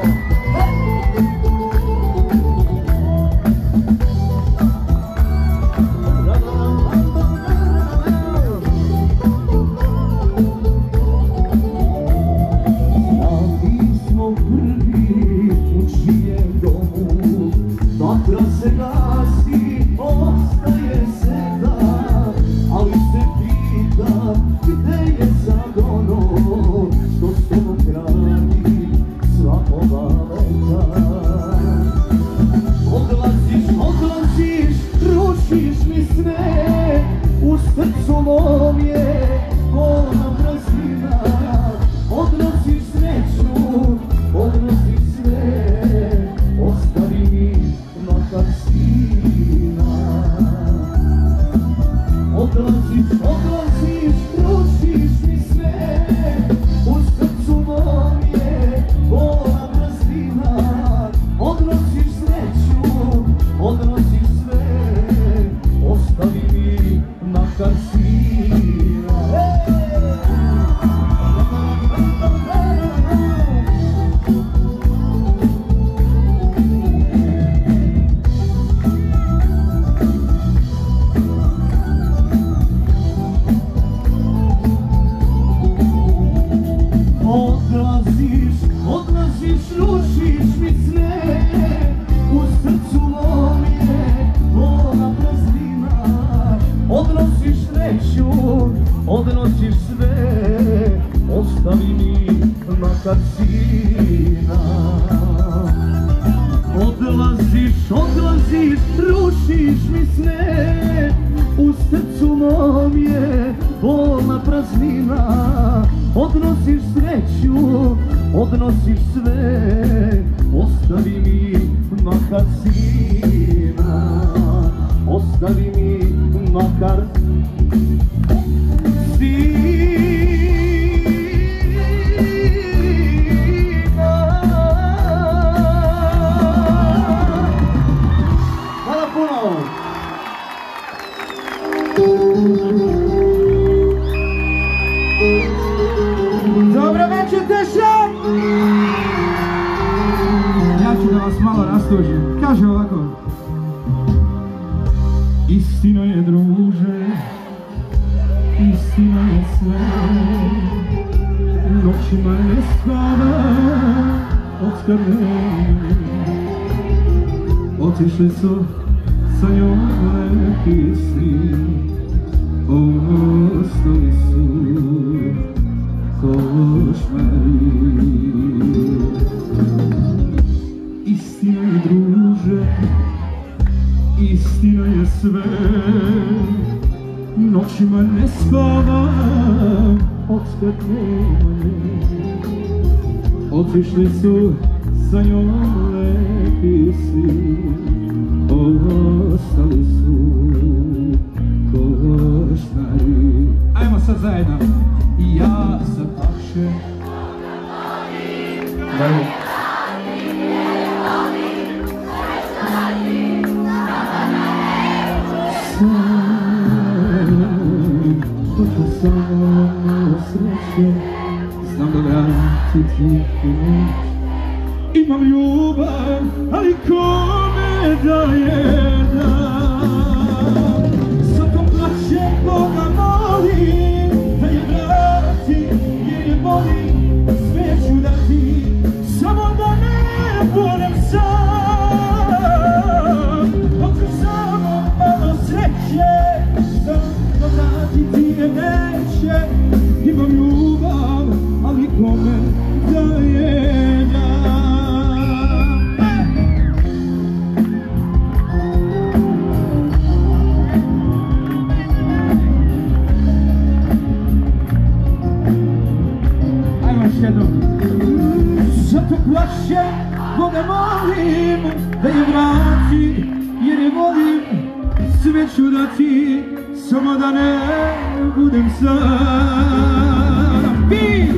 Znali smo prvi u čijem domu, vatra se gasi, ostaje se dan, ali se pita gde je sad ono što s tobom gradi svakoga leta. Odlaziš, odlaziš, rušiš mi sve, u srcu mom je bolna praznina. Odnosiš sreću, odnosiš sve, ostavi mi makar sina. Odlaziš, odlaziš, rušiš mi sve, u srcu mom je bolna praznina. Odnosiš sreću, odnosiš sve, ostavi mi makar sina. Odlaziš, odlaziš, rušiš mi sve, u srcu mom je bolna praznina. Odnosiš sreću, odnosiš sve, ostavi mi makar sina. Odlaziš, odlaziš, rušiš mi sve, u srcu mom je bolna praznina. Odnosiš sreću, odnosiš sve, ostavi mi makar sina. Ostavi mi makar sina. Hvala puno! Dobro večer, Teša! Ja ću da vas malo rastužim. Kaže ovako. Istina je, druže, istina je sve, noćima ne spava od skrbe. Otišli su sa njom lepi sni, ostali su košmari. Istina je, druže, istina je sve, noćima ne spava od skrbe. Otišli su sa njom lepi sni, ostali su košmari. sad zajedno. I ja sam lakše. Daj. Hoću samo malo sreće, znam da vratiti noć. Imam ljubav, ali kome da je dam? Zato plaćem Boga molim da je vrati, jer je volim, sve ću dati, samo da ne budem sam. Hoću samo malo sreće, znam da vratiti je neće. Imam ljubav, ali kome da je dam? Zato plaćem, Boga molim da je vrati, jer je volim, sve ću dati, samo da ne budem sam. Bi!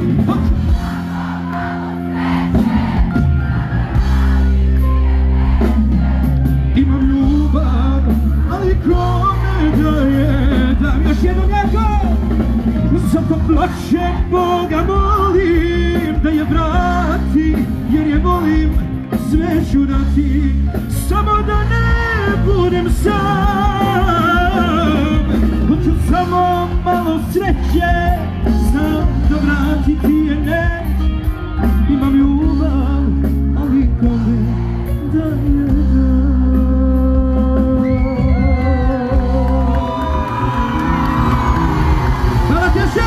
Imam ljubav, ali kome da je dam? Još jednom jako! Zato plaćem, Boga molim da je vrati, jer je volim, sve ću dati, samo da ne budem sam. Hoću samo malo sreće, znam da vratiti je ne. Imam ljubav, ali kome da je dam? Hvala Teša!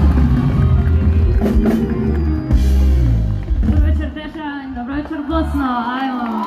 Dobro večer Teša, dobro večer Bosno, ajmo!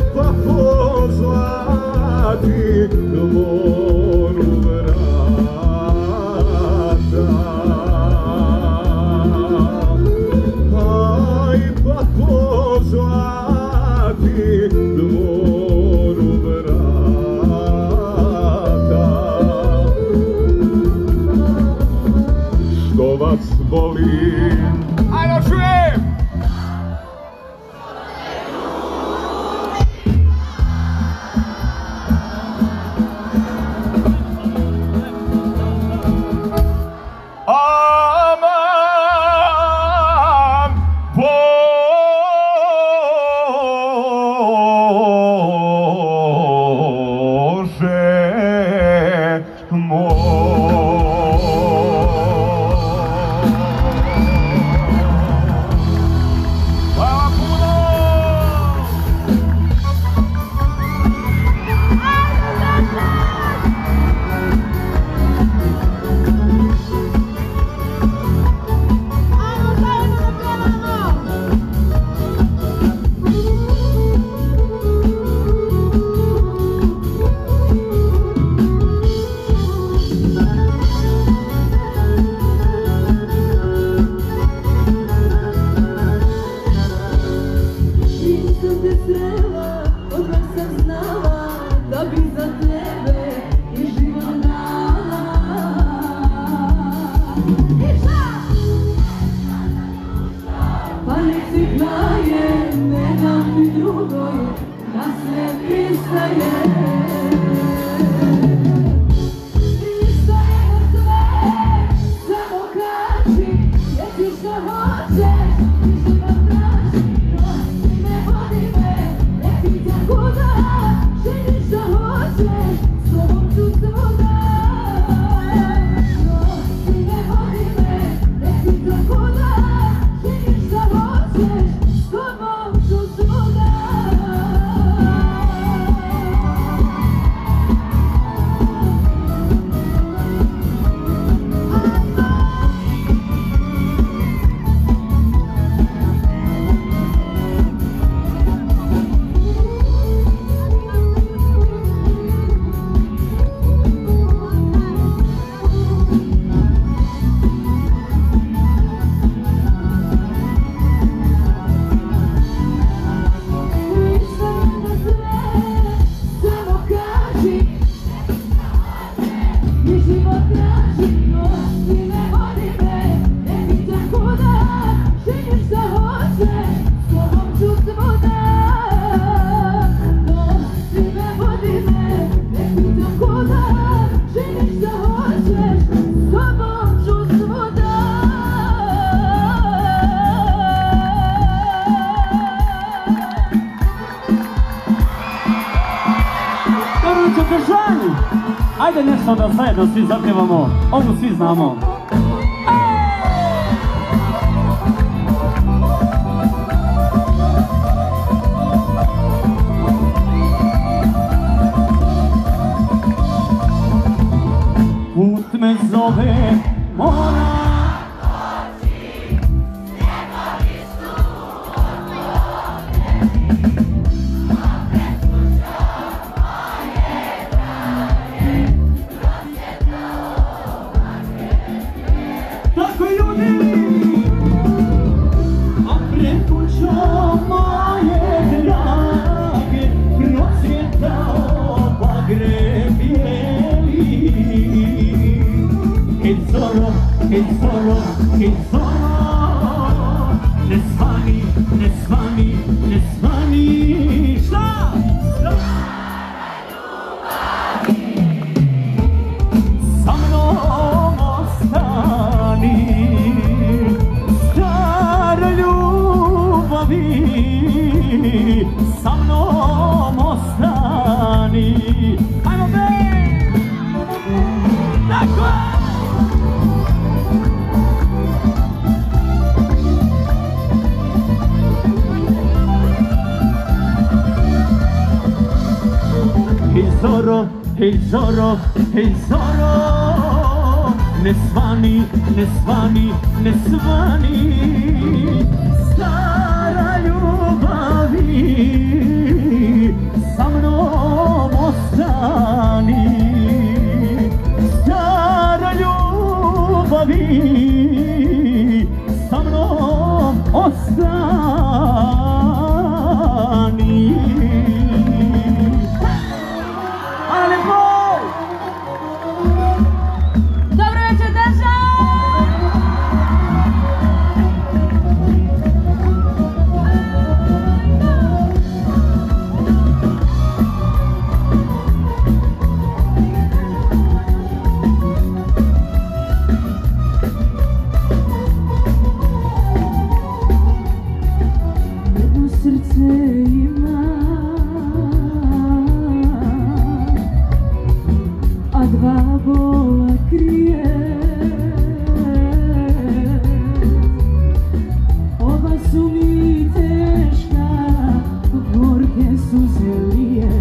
pa pozvati dvoru vrata. Aj pa pozvati dvoru vrata. Što vas boli? Ajmo čujem! Aman Bože moj. Ajde nešto da zajedno svi zapjevamo, ovu svi znamo. Put me zove, mora che solo, che solo ne svani, ne svani, ne svani. Šta? Sa mnom ostani, stara ljubavi, sa mnom ostani. Ajmo be! Tako je! Il Zorro, il Zorro, il Zorro, ne svani, ne svani, ne svani, stara ljubavi, lije.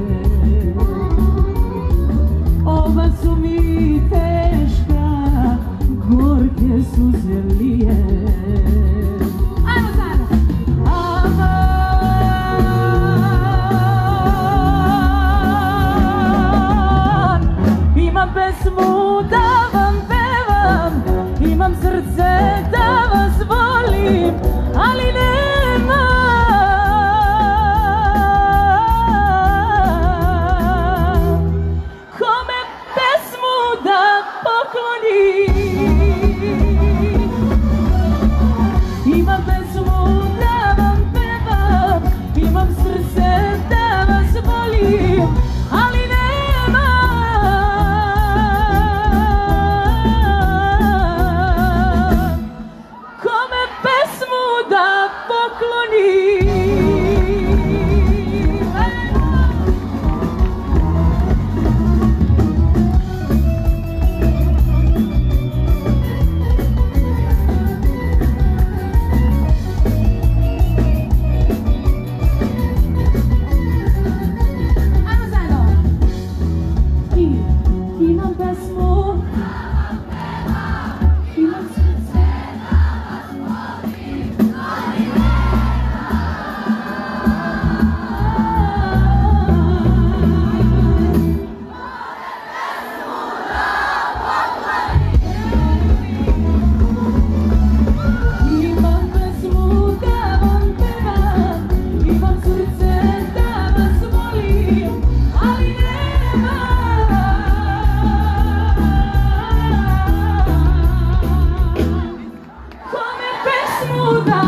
Ova su mi teška, gorke suze lije. Ajmo zajedno! Aman, imam pesmu da vam pevam, imam srce da vas volim, ali nema kome pesmu da poklonim. Imam pesmu da vam pevam, imam srce da vas volim, ali nema kome pesmu da poklonim. Ajmo zajedno! I imam pesmu, imam srce da vas volim, ali imam pesmu da vam pevam, imam srce da vas volim, ali nema kome pesmu da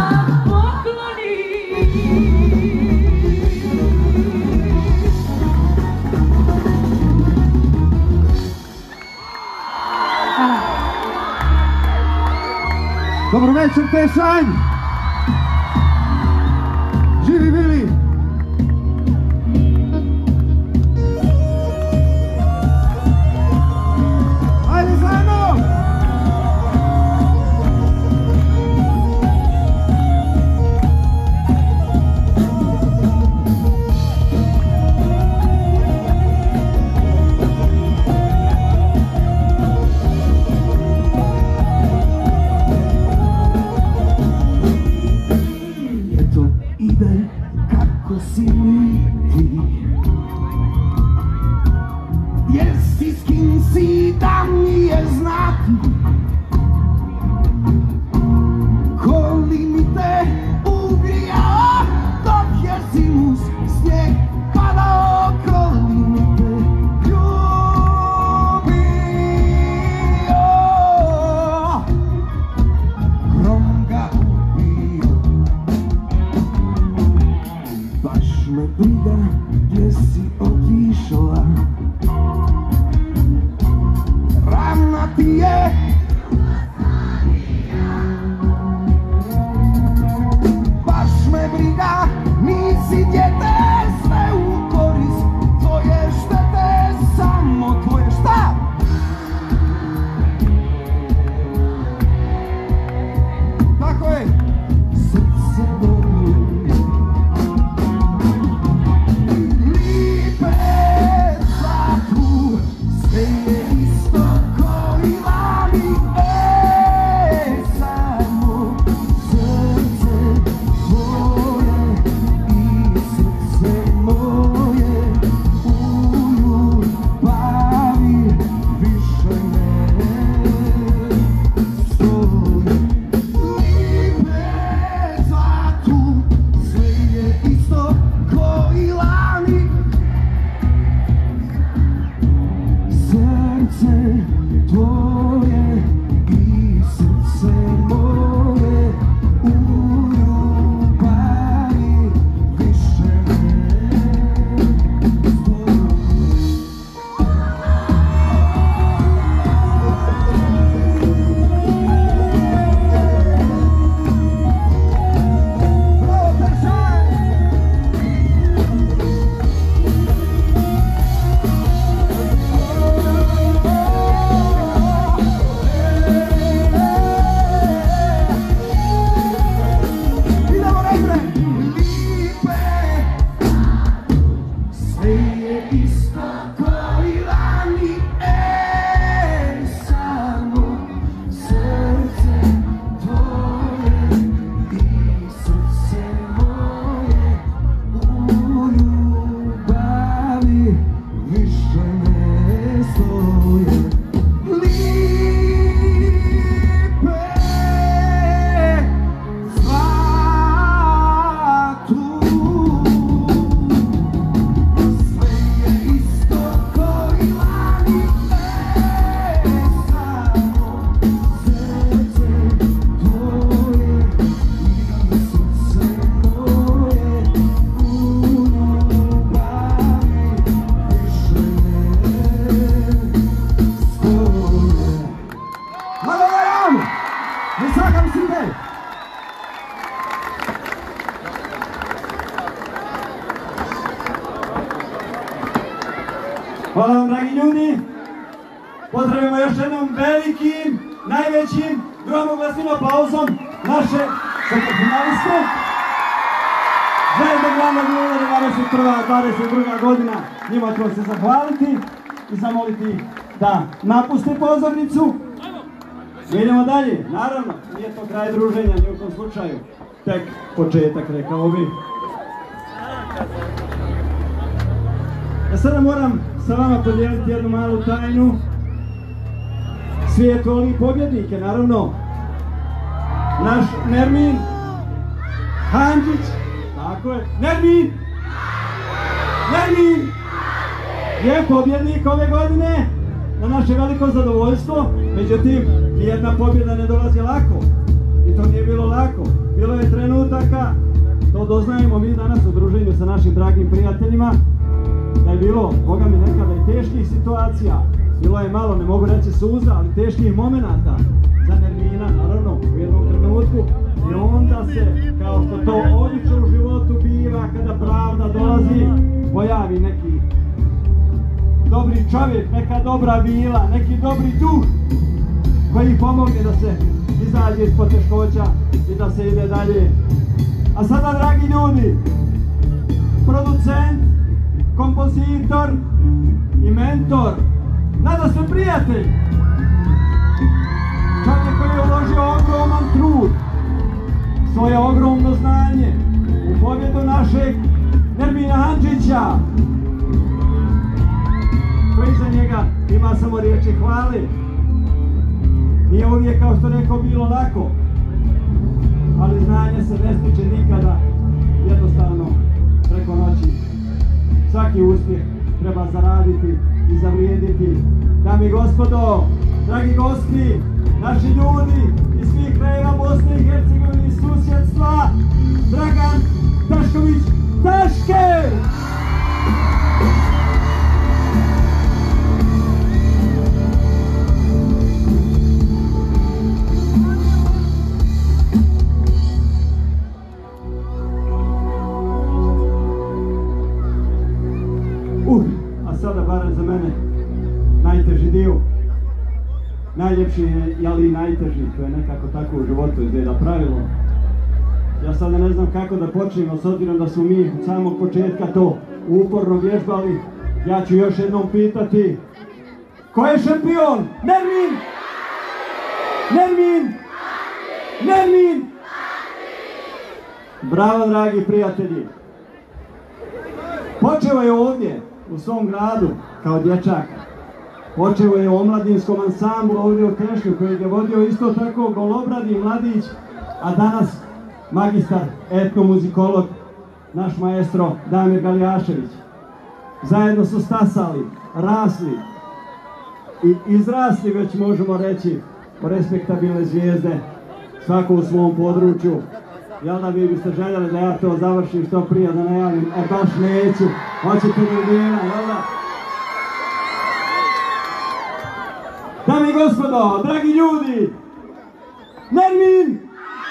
Dobro večer, Tešanj! Živi bili! Ajde zajedno! Ljeto ide kako si mi ti. Jesi s kim si da mi je znati. Koli mi te ugrijao dok je zimus snijeg padao. Koli mi te ljubio. Grom ga ubio. Baš me briga gdje si otišla. Rana ti je baš me briga, nisi dijete, sve u korist tvoje štete, samo tvoje šta? Tako je, srce boli. Lipe za tu, sve je isto ko i lani. Hvala vam, dragi ljudi. Pozdravimo još jednom velikim, najvećim, gromoglasnim aplauzom naše superfinaliste. Zvezda Glavnog Milana dvadeset prva dvadeset druga godina. Njima ćemo se zahvaliti i zamoliti da napuste pozornicu. Idemo dalje. Naravno, nije to kraj druženja, ni u tom slučaju. Tek početak, rekao bi. Ja sada moram sa vama podijeliti jednu malu tajnu. Svijet voli pobjednike, naravno. Naš Nermin Handžić, tako je, Nermin! Nermin! Je pobjednik ove godine, na naše veliko zadovoljstvo. Međutim, nijedna pobjeda ne dolazi lako. I to nije bilo lako. Bilo je trenutaka, to doznajemo mi danas u druženju sa našim dragim prijateljima, da je bilo, boga mi, nekada i teških situacija. Bilo je malo, ne mogu reći suza, ali teških momenata za Nermina, naravno, u jednom trenutku. I onda se, kao što to obično u životu biva, kada pravda dolazi, pojavi neki dobri čovjek, neka dobra bila, neki dobri duh koji pomogne da se izađe iz poteškoća i da se ide dalje. A sada, dragi ljudi, producent, kompozitor i mentor, nadasve prijatelj, čovjek koji je uložio ogroman trud, svoje ogromno znanje u pobjedu našeg Nermina Handžića, koji za njega ima samo riječi hvale. Nije uvijek, kao što rekao, bilo lako, ali znanje se ne stiče nikada jednostavno preko noći. Svaki uspjeh treba zaraditi i zavrijediti. Dame i gospodo, dragi gosti, naši ljudi iz svih krajeva Bosne i Hercegovine i susjedstva, Dragan Tašković Taške! Uh, a sada barem za mene najteži dio. Najljepši je, ali i najteži, to je nekako tako u životu izgleda pravilo. Ja sada ne znam kako da počnemo, s obzirom da smo mi od samog početka to uporno vježbali. Ja ću još jednom pitati, ko je šampion? Nermin! Nermin! Nermin! Bravo, dragi prijatelji! Počeo je ovdje, u svom gradu, kao dječak. Počeo je u omladinskom ansamblu ovdje u Tešnju, kojeg je vodio isto tako golobradi mladić, a danas magistar, etnomuzikolog, naš maestro Damir Galijašević. Zajedno su stasali, rasli i izrasli, već možemo reći, respektabilne zvijezde, svako u svom području. Jel da vi biste željeli da ja to završim što prije, da najavim, e baš neću, hoćete Nermina, jel da? Dame i gospodo, dragi ljudi, Nermin!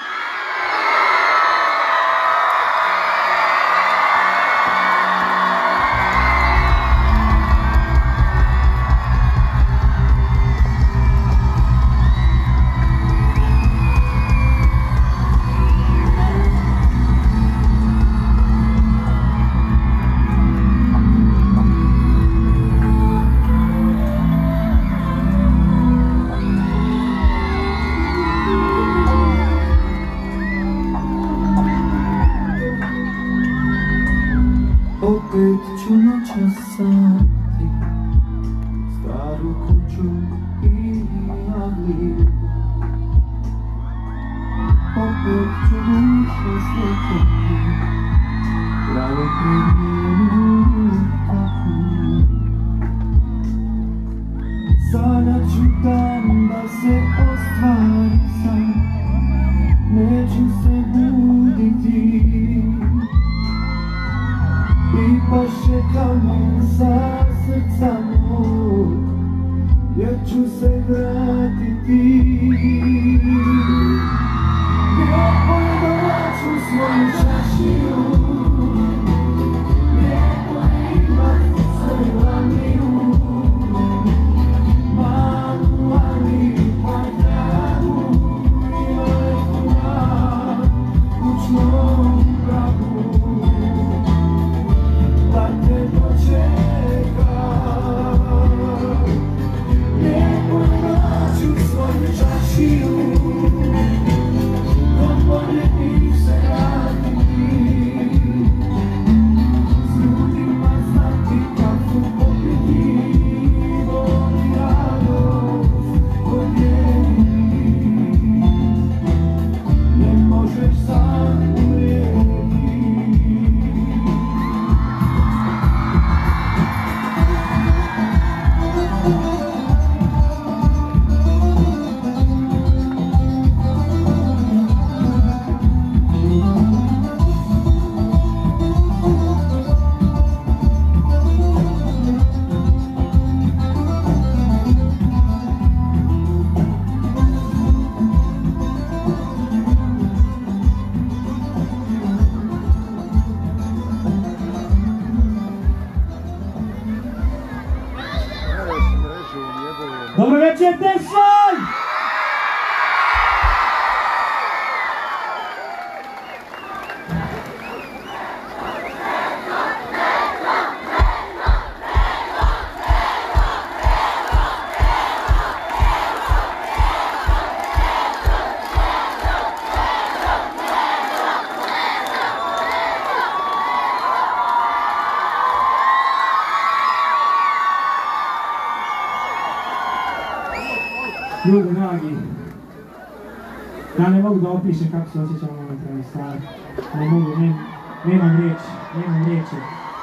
Opet ću noćas sanjati staru kuću i avliju. Opet ću dušu sletati pravo premijenu takvu. Sanjat ću dan da se ostvari san, neću se buditi. I paše kamen za srca mog, jer ću se vratiti. Lijepo je da vraću svoju čašiju, lijepo je imati svoju lamiju. će Tešan! Ljudi dragi, ja ne mogu da opišem kako se osjećam momentalno stvar. Ne mogu, ne, nemam riječi, nemam riječi.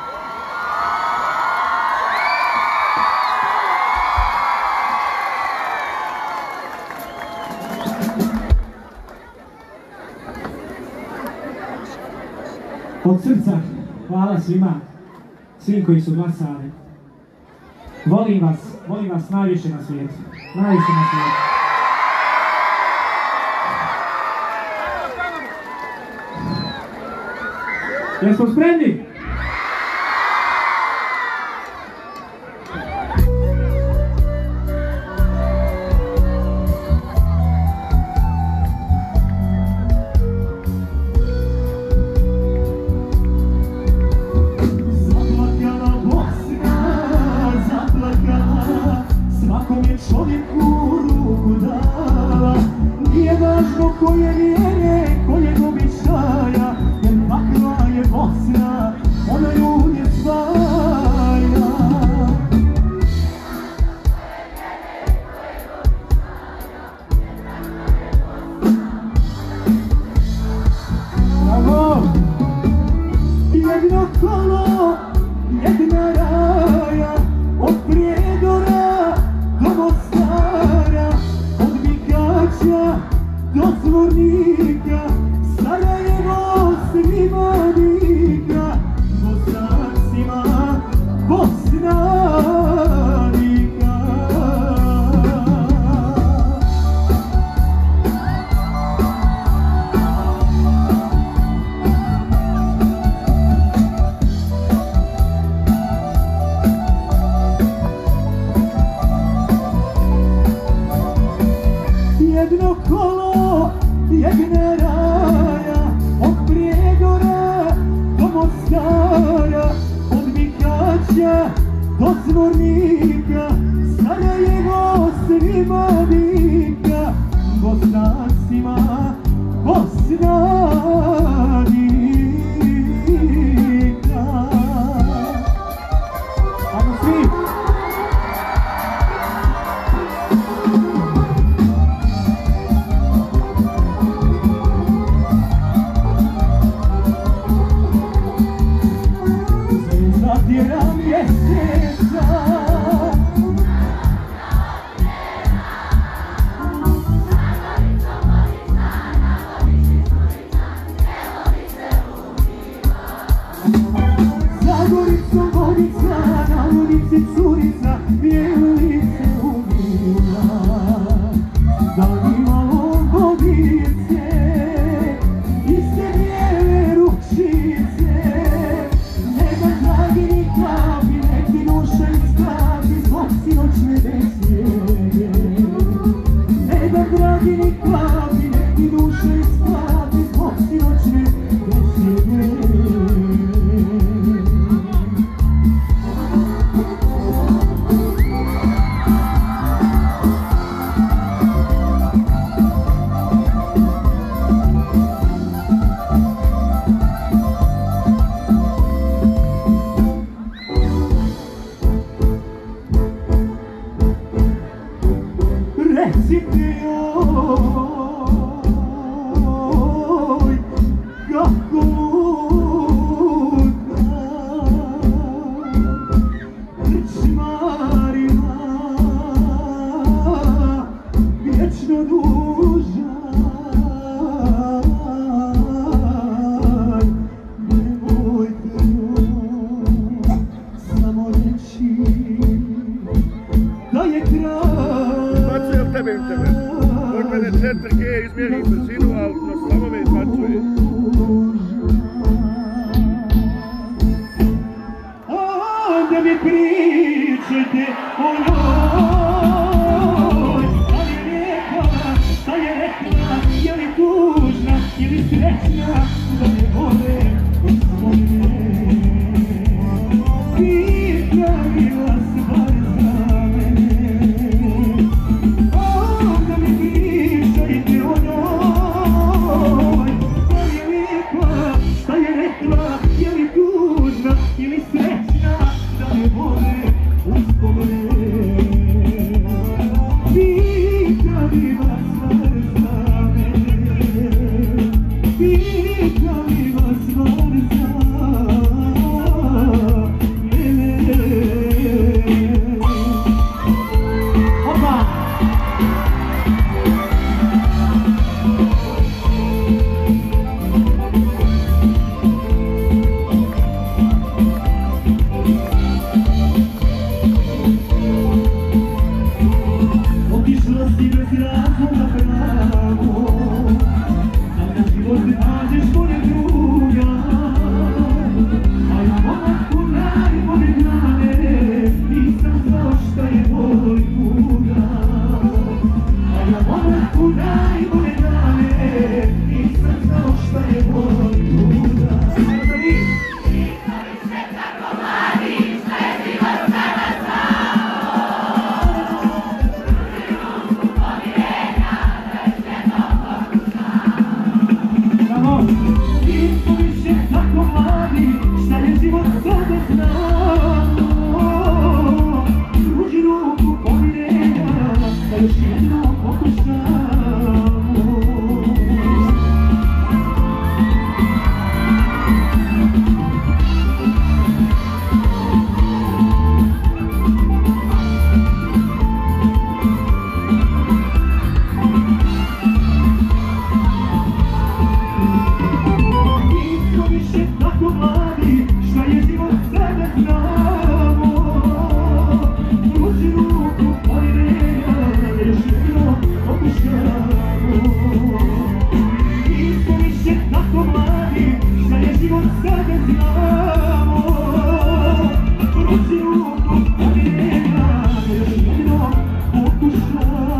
Od srca hvala svima, svim koji su glasali. Volim vas, volim vas najviše na svijetu, najviše na svijetu. Jesmo spremni? Koje vjere, koje običaja, jer makva je Bosna, ona ju je svaja. Bravo! Jedno kolo, jedna raja, od Prijedora do Mostara, od Bihaća do Zvornika, Sarajevo svima vika, Bosancima Bosna vika. Jedno kolo, jedna raja, od Prijedora do Mostara, od Bihaća do Zvornika, Sarajevo svima vika, Bosancima Bosna vika. Ajmo svi! Zatjera mjeseca, Zagoricom vodica, na ulici curica, Bijelice umila. Da li malo vodice, iste bijele ručice, nema dragi ni kapi, neki duše isklapi, zbog sinoćne besjede. Nema dragi ni kapi, neki duše isklapi, zbog sinoćne besjede. Recite joj, kako luka, krčmarima, vječno dužan, nemojte joj samo reći da je kraj. Bacujem tebe im tebe. Od mene četiri G izmjeri brzinu, ali na slavove izbacuje. Onda mi pričajte o njoj. srećna da me vole samo mene. Pitali vas bar za mene, onda mi pričajte o njoj. Da li je lijepa, šta je rekla, je li tužna ili srećna da me vole uspomene. Pitali vas bar za mene, pitali vas bar za mene. Opa! Otišla si bez razloga pravo, da na život ne nađeš pored druga. A ja momku najbolje grane, nisam znao šta je bol i tuga. A ja momku najbolje grane, nisam znao šta je bol i tuga. Nismo više tako mladi, šta je život sada znamo. Pruži ruku pomirenja, da još jednom pokušamo. Nismo više tako mladi, šta je život sada znamo. Pruži ruku pomirenja, da još jednom pokušamo. Nismo više tako mladi, šta je život sada znamo. Pruži ruku pomirenja, da još jednom pokušamo.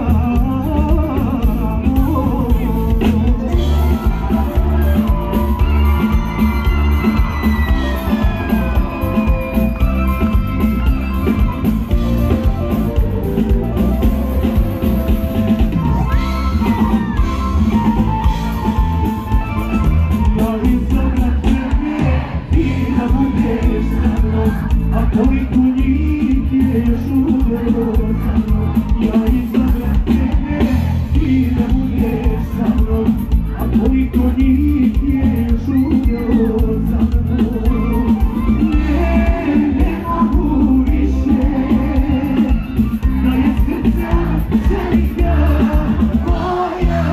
Ja izabrat tebe, ti da budeš sa mnom, a koliko njih je još uvijek sa mnom. Ja izabrat tebe, ti da budeš sa mnom, a koliko njih je još uvijek sa mnom. Ne, ne mogu više, da je srce želja moja.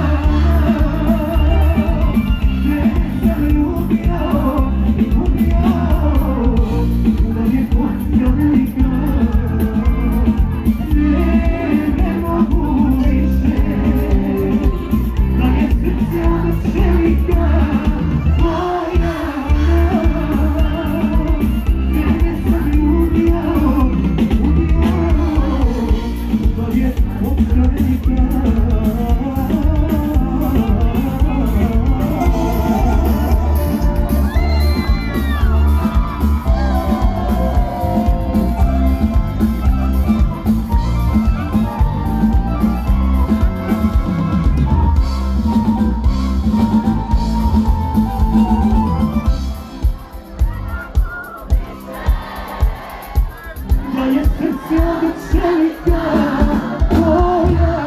Da je srce od čelika moja,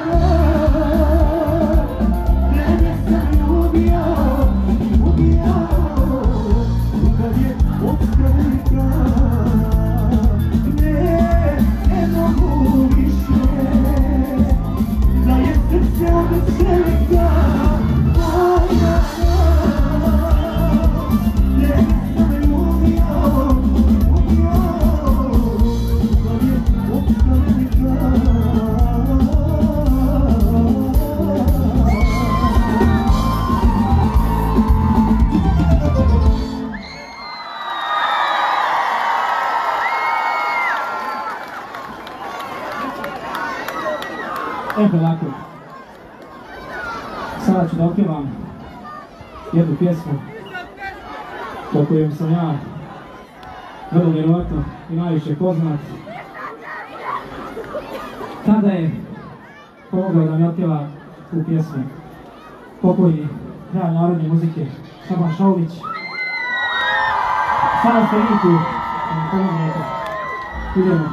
tebe sam ljubio, ljubio, kad je od čelika. Ne, ne mogu više, da je srce od čelika moja, tebe sam ljubio, ljubio. E, polako. Sada ću da opjevam jednu pjesmu po kojom sam ja vrlo vjerojatno i najviše poznat. Tada je pomogao da mi otpjeva tu pjesmu pokojni kralj narodne muzike Šaban Šaulić. Sada ste vi tu, da mi pomognete. Idemo.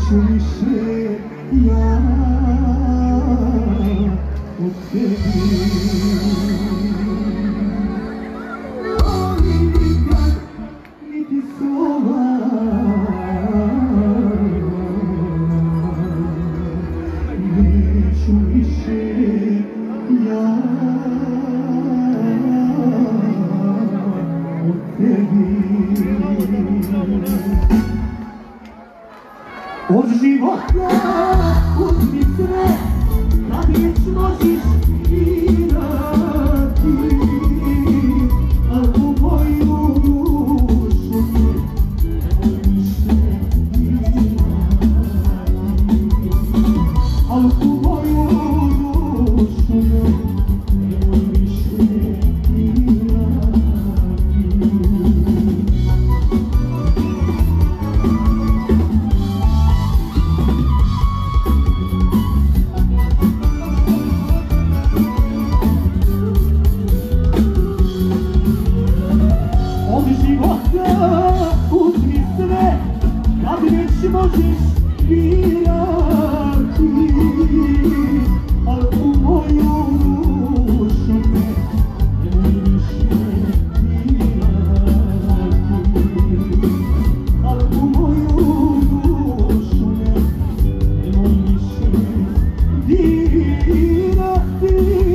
neću više ja od tebi. Ali nikad niti slova neću više ja od tebi. Od života uzmi sve, kad već možeš birati, al u moju dušu nemoj više dirati, al u moju dušu nemoj više dirati. Od života uzmi sve, kad već možeš birati, al u moju dušu nemoj više dirati, al u moju dušu nemoj više dirati.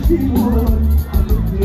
život, a do te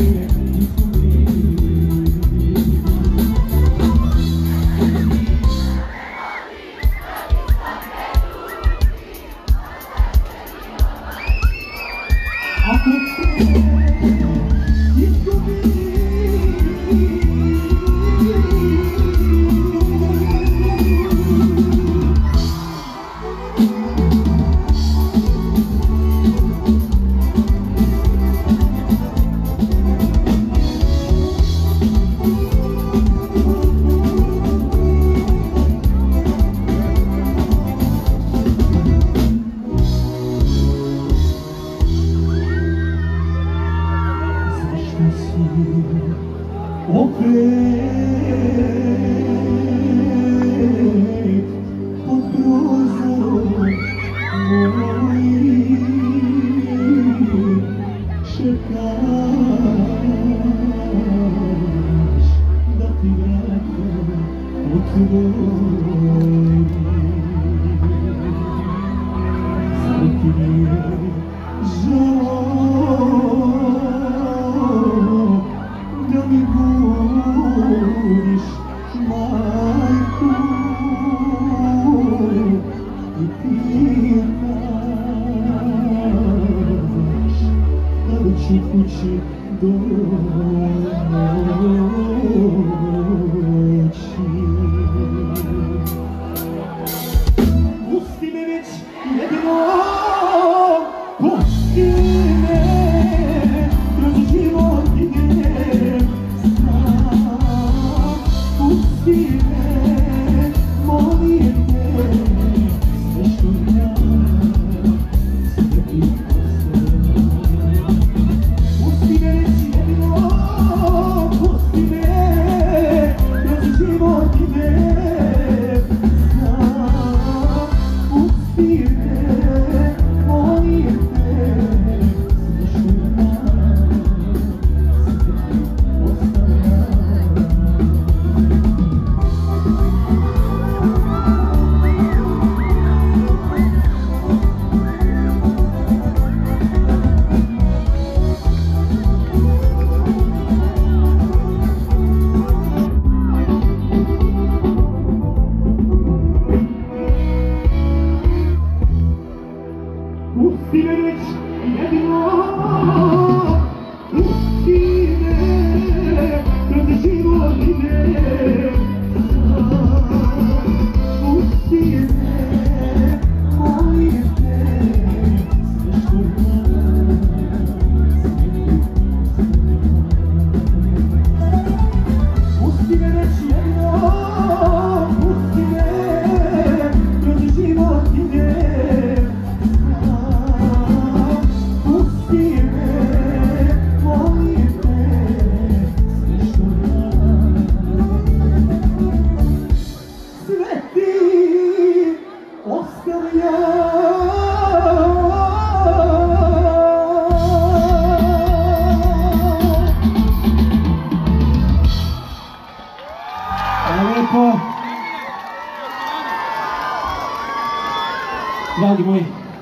Dragi moji,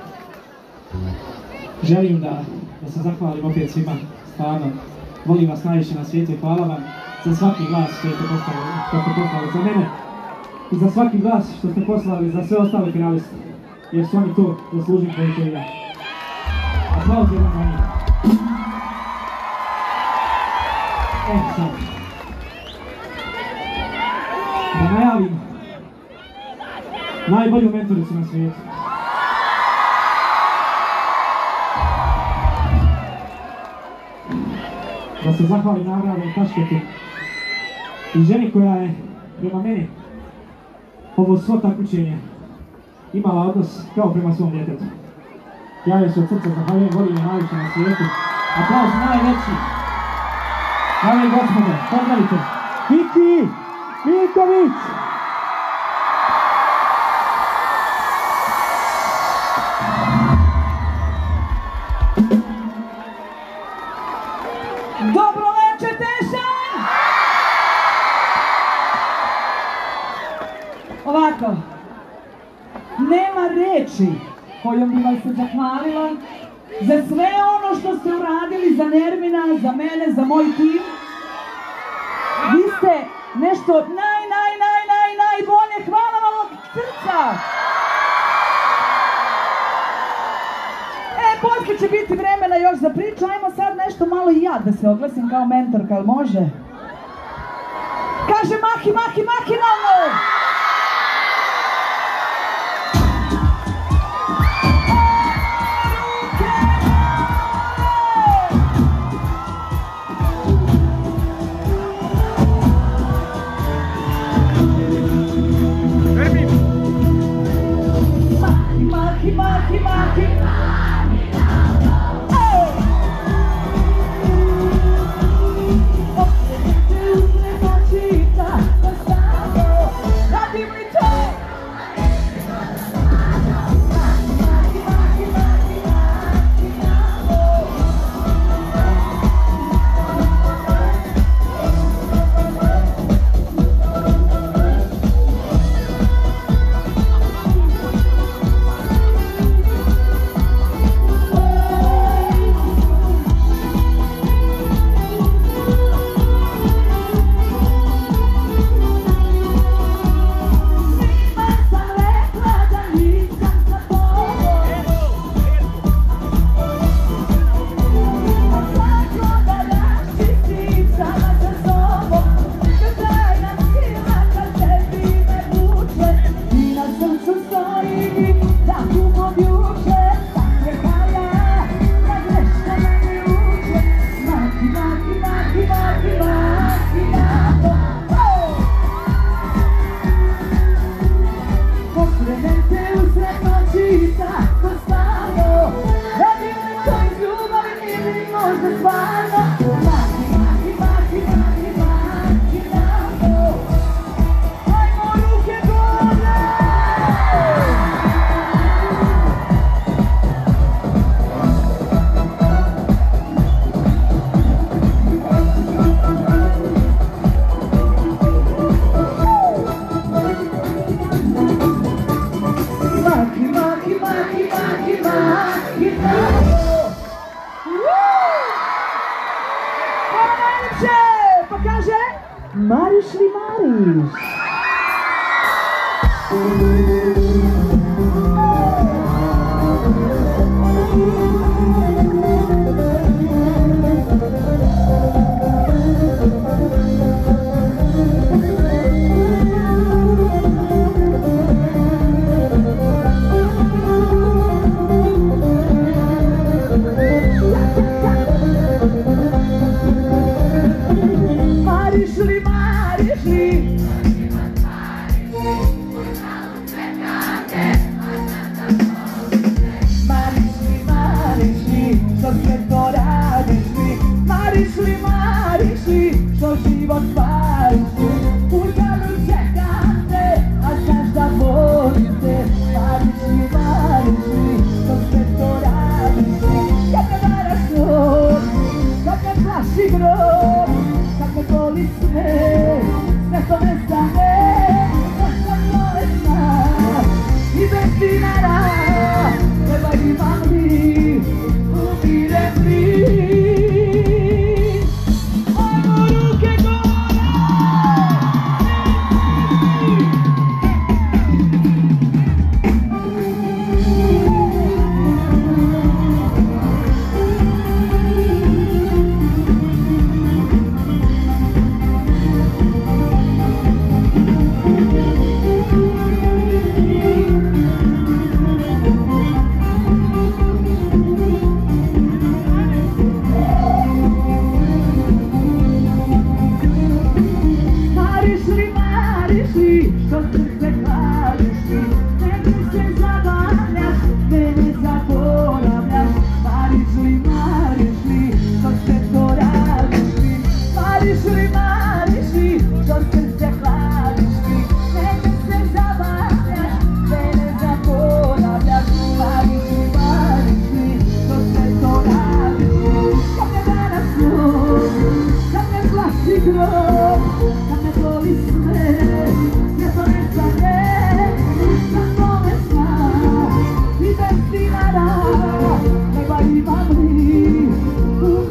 želim da, da se zahvalim opet svima, stvarno, volim vas najviše na svijetu i hvala vam za svaki glas što ste poslali, što ste poslali za mene i za svaki glas što ste poslali za sve ostale finaliste, jer su oni to zaslužili koliko i ja. Aplauz jedan za njih. E, sad. Da najavim najbolju mentoricu na svijetu. Da se zahvalim nagradom Tašketu i ženi koja je prema meni ovo svo takmičenje imala odnos kao prema svom djetetu. Ja joj se od srca zahvaljujem, volim je najviše na svijetu. Aplauz najveći. Dame i gospode, pozdravite Kiki Vinković! Dobro večer, Teša! Ovako, nema reči kojom bi vas se zahvalila za sve ono što ste uradili za Nermina, za mene, za moj tim. Vi ste nešto naj, naj, naj, naj, najbolje. Hvala vam od srca. E, poslije će biti vremena još za priču. Ajmo sad nešto malo i ja da se oglasim kao mentorka, ali može? Kaže Maki, Maki, Maki na ovo! Maki, Maki, Maki! Mariš li Mariš? Mariš li Mariš li?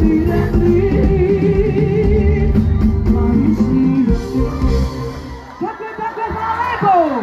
ti rekli, plavi snijeg. Tako je, tako je, hvala lepo!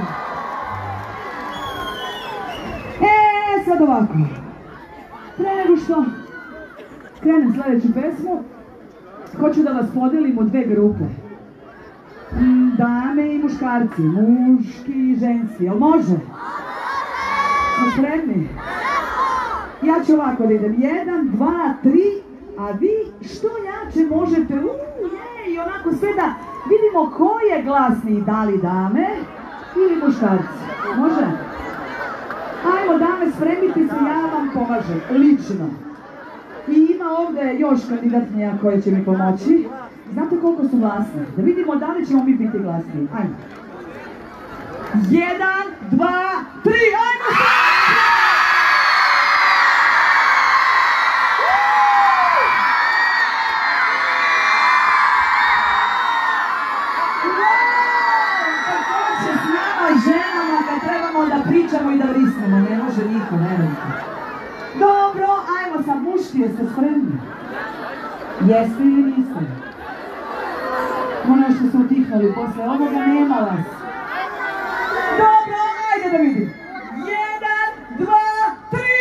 E, sad ovako. Pre nego što krenem sljedeću pesmu, hoću da vas podelim u dve grupe. Dame i muškarci, muški i ženski, jel može? Smo spremni? Ja ću ovako da idem, jedan, dva, tri, a vi što jače možete, uuu, je, i onako sve da vidimo ko je glasniji, da li dame ili muškarci, može? Ajmo dame, spremite se, ja vam pomažem, lično. I ima ovdje još kandidatnija koja će mi pomoći. Znate koliko su glasni? Da vidimo da li ćemo mi biti glasni. Ajmo. Jedan, dva, tri, ajmo! Također s nama i ženama kad trebamo da pričamo i da vrisnemo. Ne može niko, ne može. Dobro, ajmo sad muški, jeste spremni? Jeste ili niste? Ono što smo tihnuli posle ovoga, nema vas. Dobro, ajde da vidim. Jedan, dva, tri,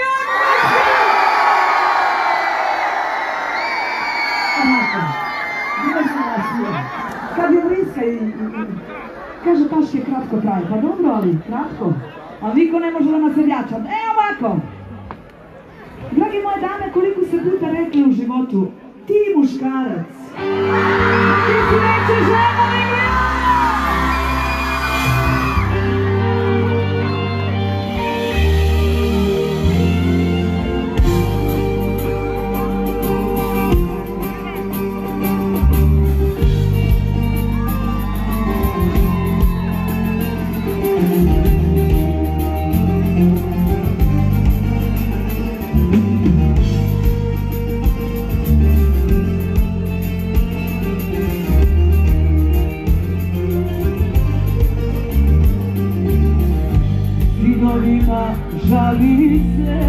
ovako. Gdje se nasije? Kad je vriska i... Kaže, paške kratko traje. Pa dobro, ali kratko. Ali niko ne može da nas sevljača. E, ovako. Dragi moje dame, koliko ste puta rekli u životu, ti muškarac, ti si veće žena nego ja! Žali se,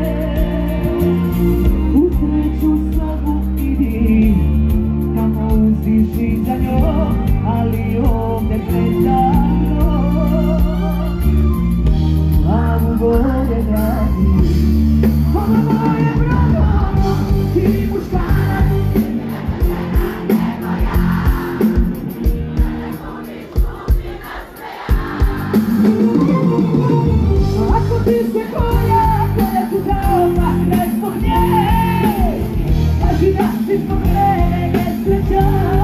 u sreću slavu idi, tamo uzdiši za njom, ali ovdje predstavno, glavu bolje gradi. Ovo moje brano, ti muškarac, ako ti se koja, koja tu zaopa, ne zbog nje, kaži da si zbog mene nesrećan.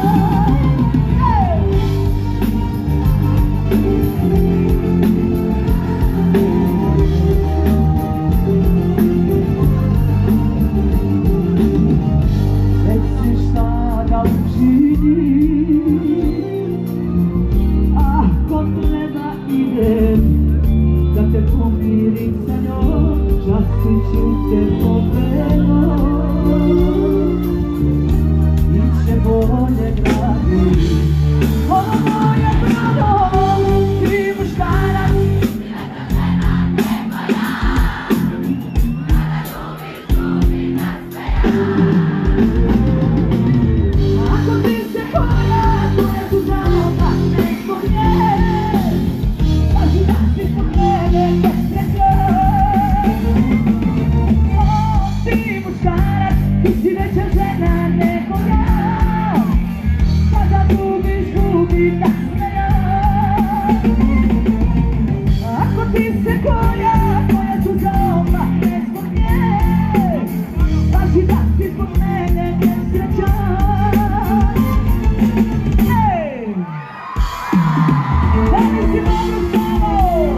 Reci šta da učini, ako treba idem, da te pomirim sa njom, častit ću te povremom, biće bolje gradi. Ovo moje brano, ti muškarac, ako ti se koja, koja tu zaoba, ne zbog nje, kaži da si zbog mene nesrećan. O, ti muškarac, ti si veća žena nego ja, kada ljubiš, ljubi da sve ja. Ako ti se koja, koja tu zaoba, ne zbog nje, kaži da si zbog mene nesrećan. Ej! Da mi si dobro stalo!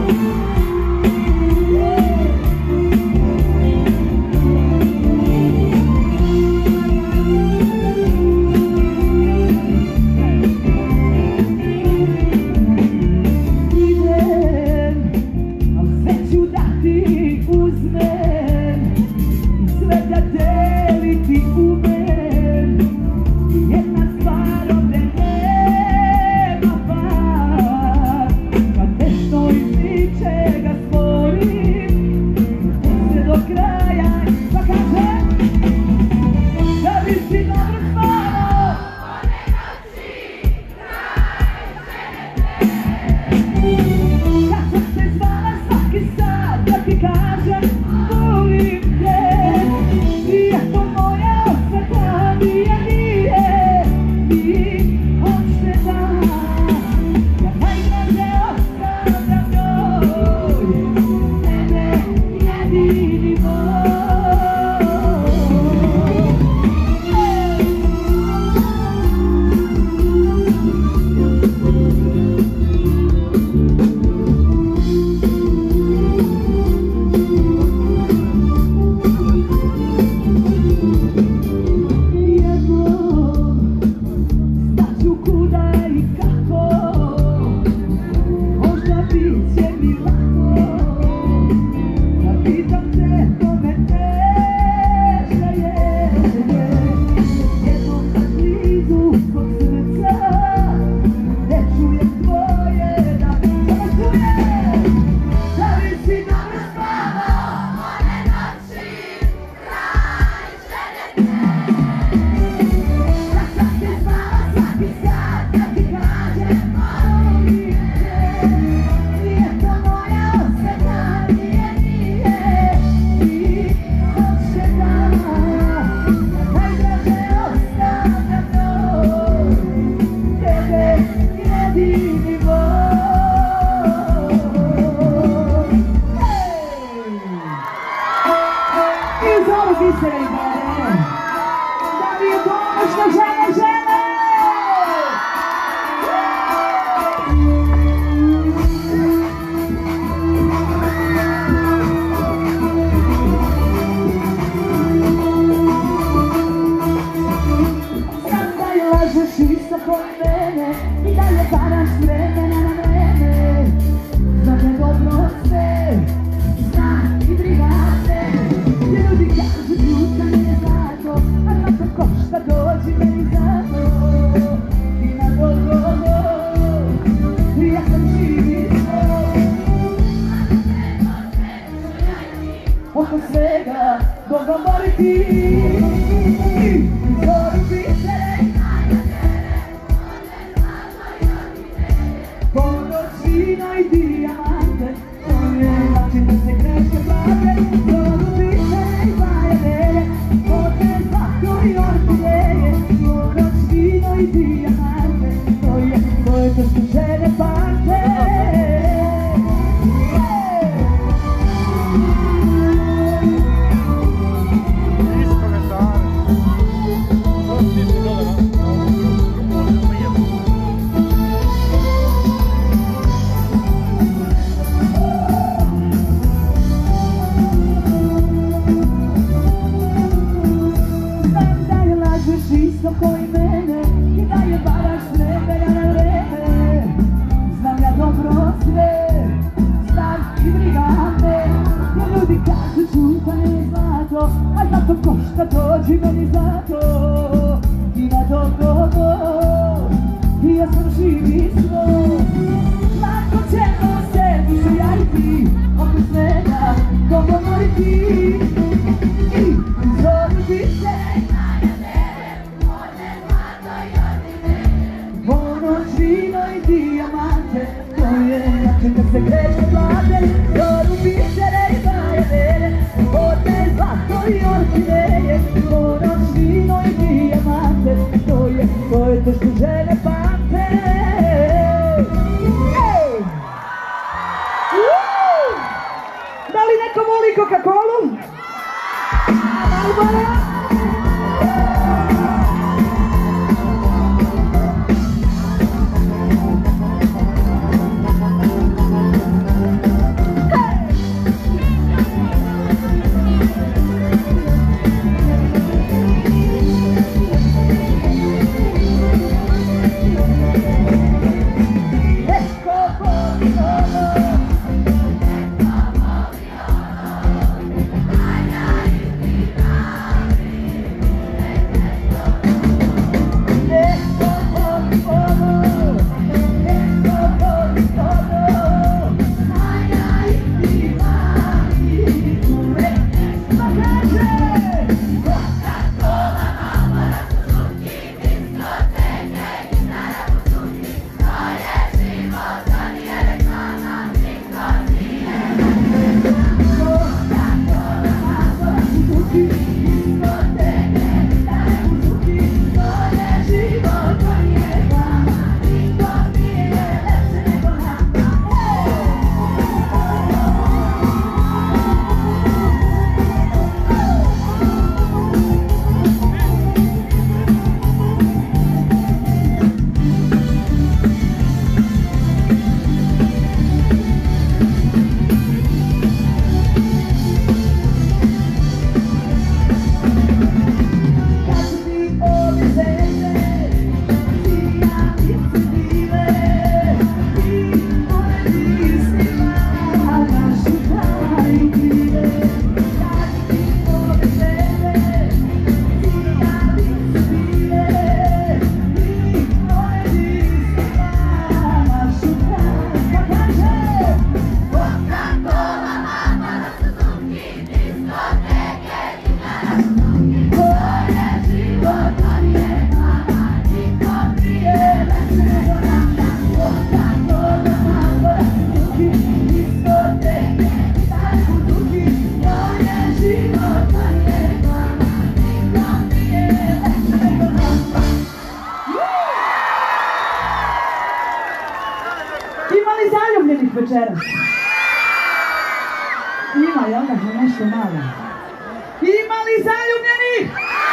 koji mene i dalje paraš vremena na vreme. Znam je dobro sve, znam i briga se. Ljudi kažu ljuta nije zato, a znam se košta dođi meni zato. I na dogovo, ja sam živi svoj. Oko svega dogovoriti. Ponoćino i dijamante, to je način da se kreće plate. Polubitne i bajadere, pote zlato i orhideje. Ponoćino i dijamante, to je, to je to što žene pamte. Koji mene i da je baraš vremena na vreme. Znam ja dobro sve, znam i briga me. Jer ljudi kažu čuta ne zlato, a zato košta dođi meni zato. I na dogovor, i ja sam živi svoj. Lako ćemo se dušu ja i ti, oko svega dogovoriti. I uzoriti se. Vino i dijamante, to je način da se kreće plate. Polubitne i bajadere, pote zlato i orhideje. Ponoć, vino i dijamante, to je, to je to što žene pamte. Da li neko voli Coca-Colu? Marlboro? Večeras. Ima, jel da? Nešto malo. Ima li zaljubljenih?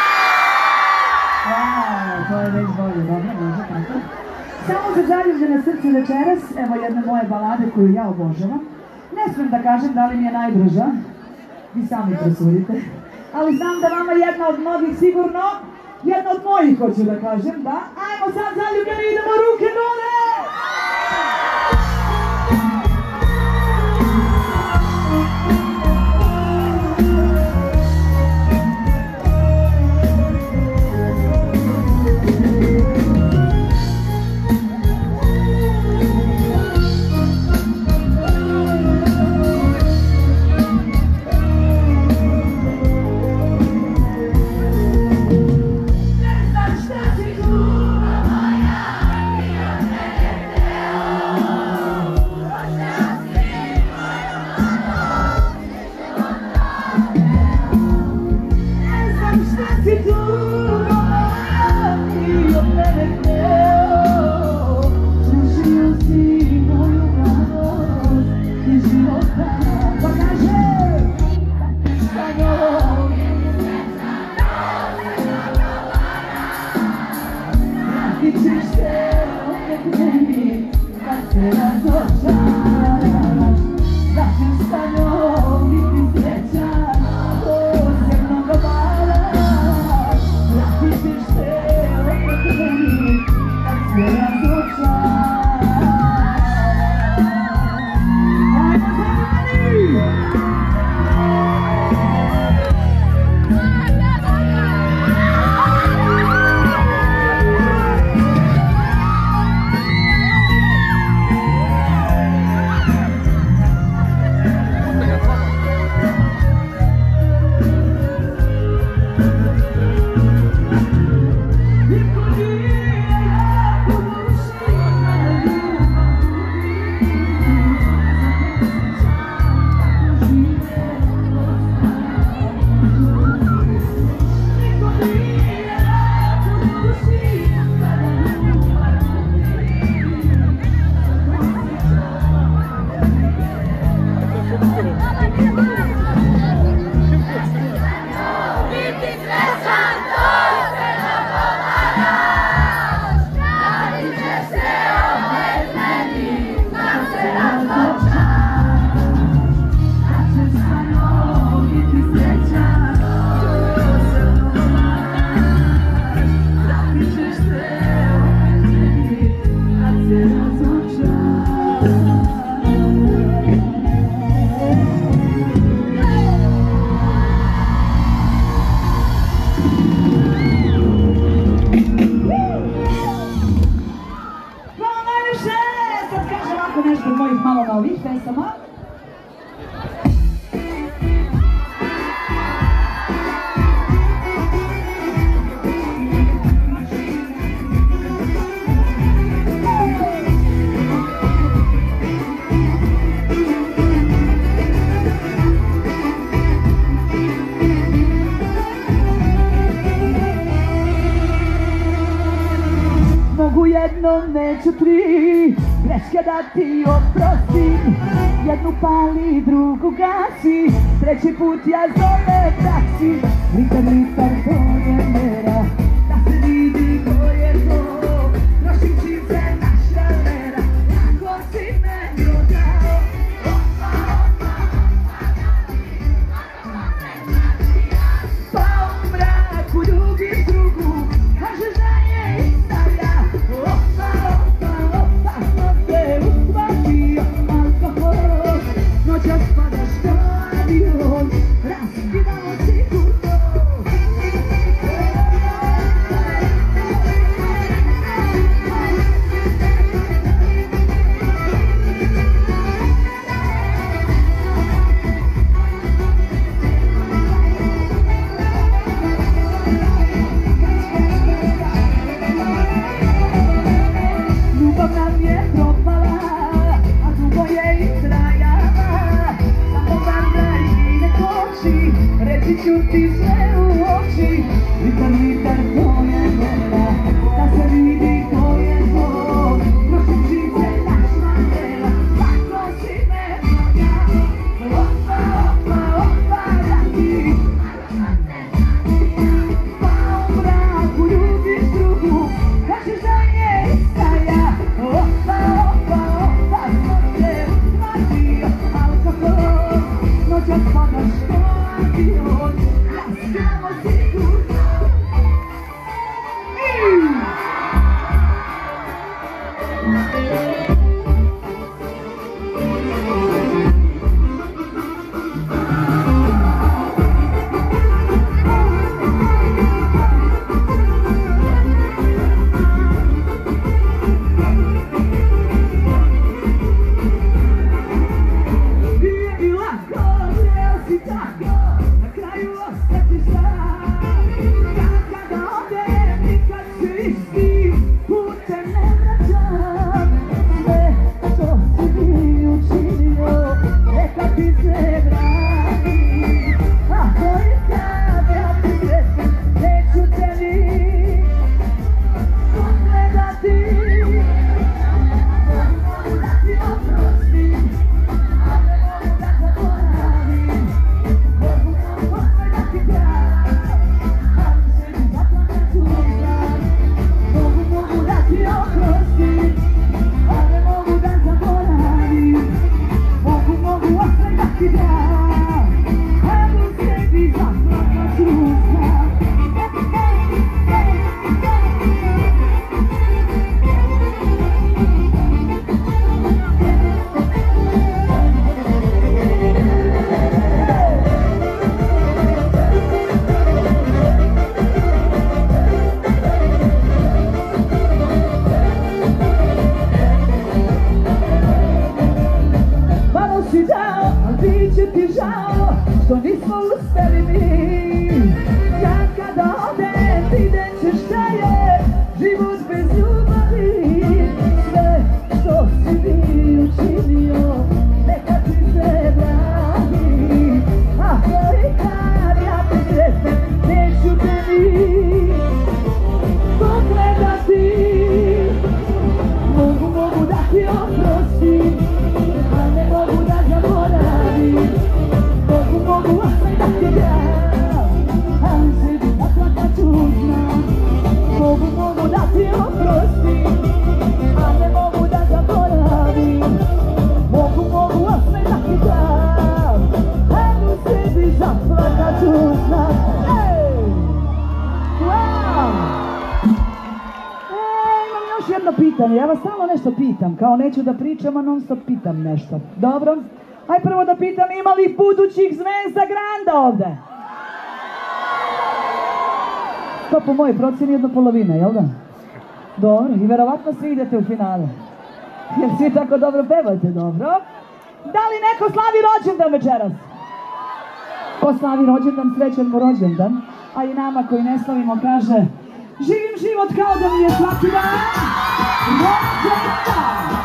Wow, to je već bolje, dobro, može tako. Samo za zaljubljena srce večeras, evo jedne moje balade koju ja obožavam. Ne smijem da kažem da li mi je najdraža, vi sami presudite. Ali znam da vama jedna od mnogih sigurno, jedna od mojih mojih, hoću da kažem, da. Ajmo sad zaljubljeni, idemo ruke dole! Jednom neću tri greške da ti oprostim. Jednu pali, drugu gasi, treći put ja zove taksi. Litar, litar, to je mera, da se vidi ko je to. Nošim čipce naša vera, kako si me prodao. Opa, opa, pa u mraku ljubiš drugu, kažeš da je ista ja. Opa, opa, opa, smo te uhvatio alkohol. Noćas padaš kao avion, raskidamo sigurno. Ljubav nam je propala, a dugo je i trajala. Samo valjda i ne koči, reći ću ti sve u oči. Litar, litar, to je vera, da se vidi ko je to. Nošim čipce naša vera, kako si me prodao. Opa, opa, opa, da ti pa u mraku ljubiš drugu, kažeš da je ista ja. Opa, opa, opa, smo te uhvatio alkohol. Noćas padaš kao avion, raskidamo sigurno. ti oprostim, a ne mogu da zaboravim. Mogu, mogu, a sve da ti dam, ajde sebi zaplakat ću znam. Ej! Wow! E, imam još jedno pitanje, ja vas stalno nešto pitam, kao neću da pričam, a non stop pitam nešto. Dobro? Aj prvo da pitam, ima li budućih zvezda Granda ovde? To po mojoj procjeni jedna polovina, jel da? Dobro, i verovatno svi idete u finale. Jer svi tako dobro pevate, dobro? Da li neko slavi rođendan večeras? Ko slavi rođendan, srećan mu rođendan. A i nama koji ne slavimo kaže: živim život kao da mi je svaki dan rođendan!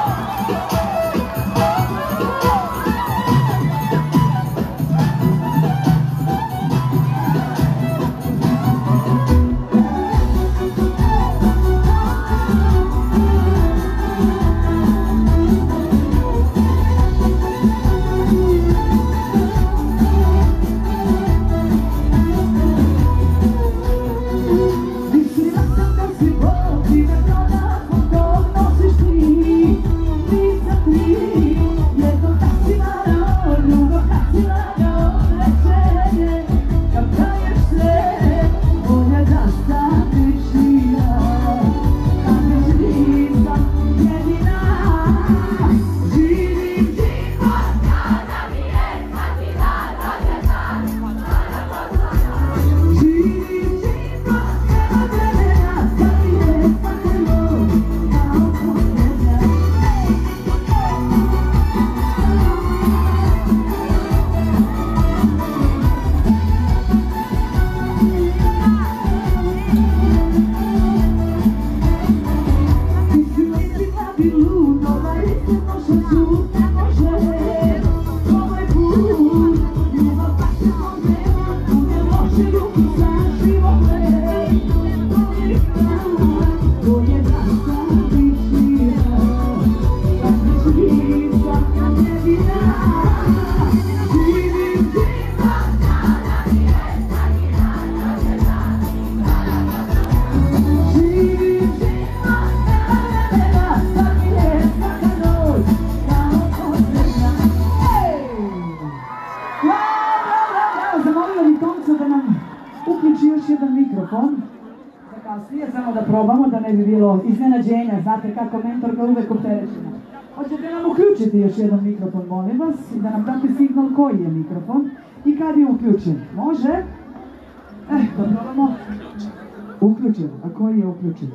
Samo da probamo, da ne bi bilo iznenađenja, znate kako mentor ga uvek opterećena. Hoćete nam uključiti još jedan mikrofon, molim vas, i da nam date signal koji je mikrofon i kad je uključen. Može? Eh, da probamo. Uključen, a koji je uključen?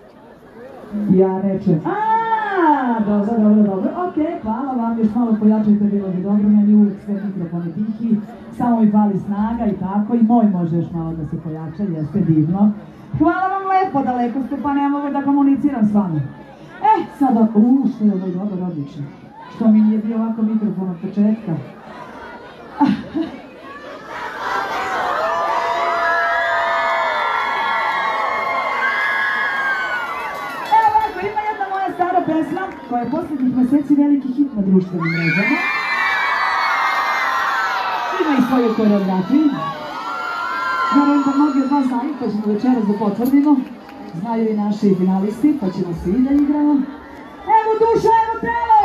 Ja rečem. Aaaa, dobro, dobro, dobro, okej, hvala vam, još malo pojačajte, bilo bi dobro, meni uvijek sve mikrofoni tihi, samo mi fali snaga i tako, i moj može još malo da se pojača, jeste divno. Hvala vam lepo, daleko ste, pa ne mogu da komuniciram s vama. Eh, sada, uuu, što je ovo dobro, odlično. Što mi nije bio ovako mikrofon od početka. Evo ovako, ima jedna moja stara pesma, koja je posljednjih meseci veliki hit na društvenim mrežama. Ima i svoju koreografiju. Naravno da mnogi od vas znaju, pa ćemo večeras da potvrdimo. Znaju i naši finalisti, pa ćemo svi da igramo. Evo duša, evo telo!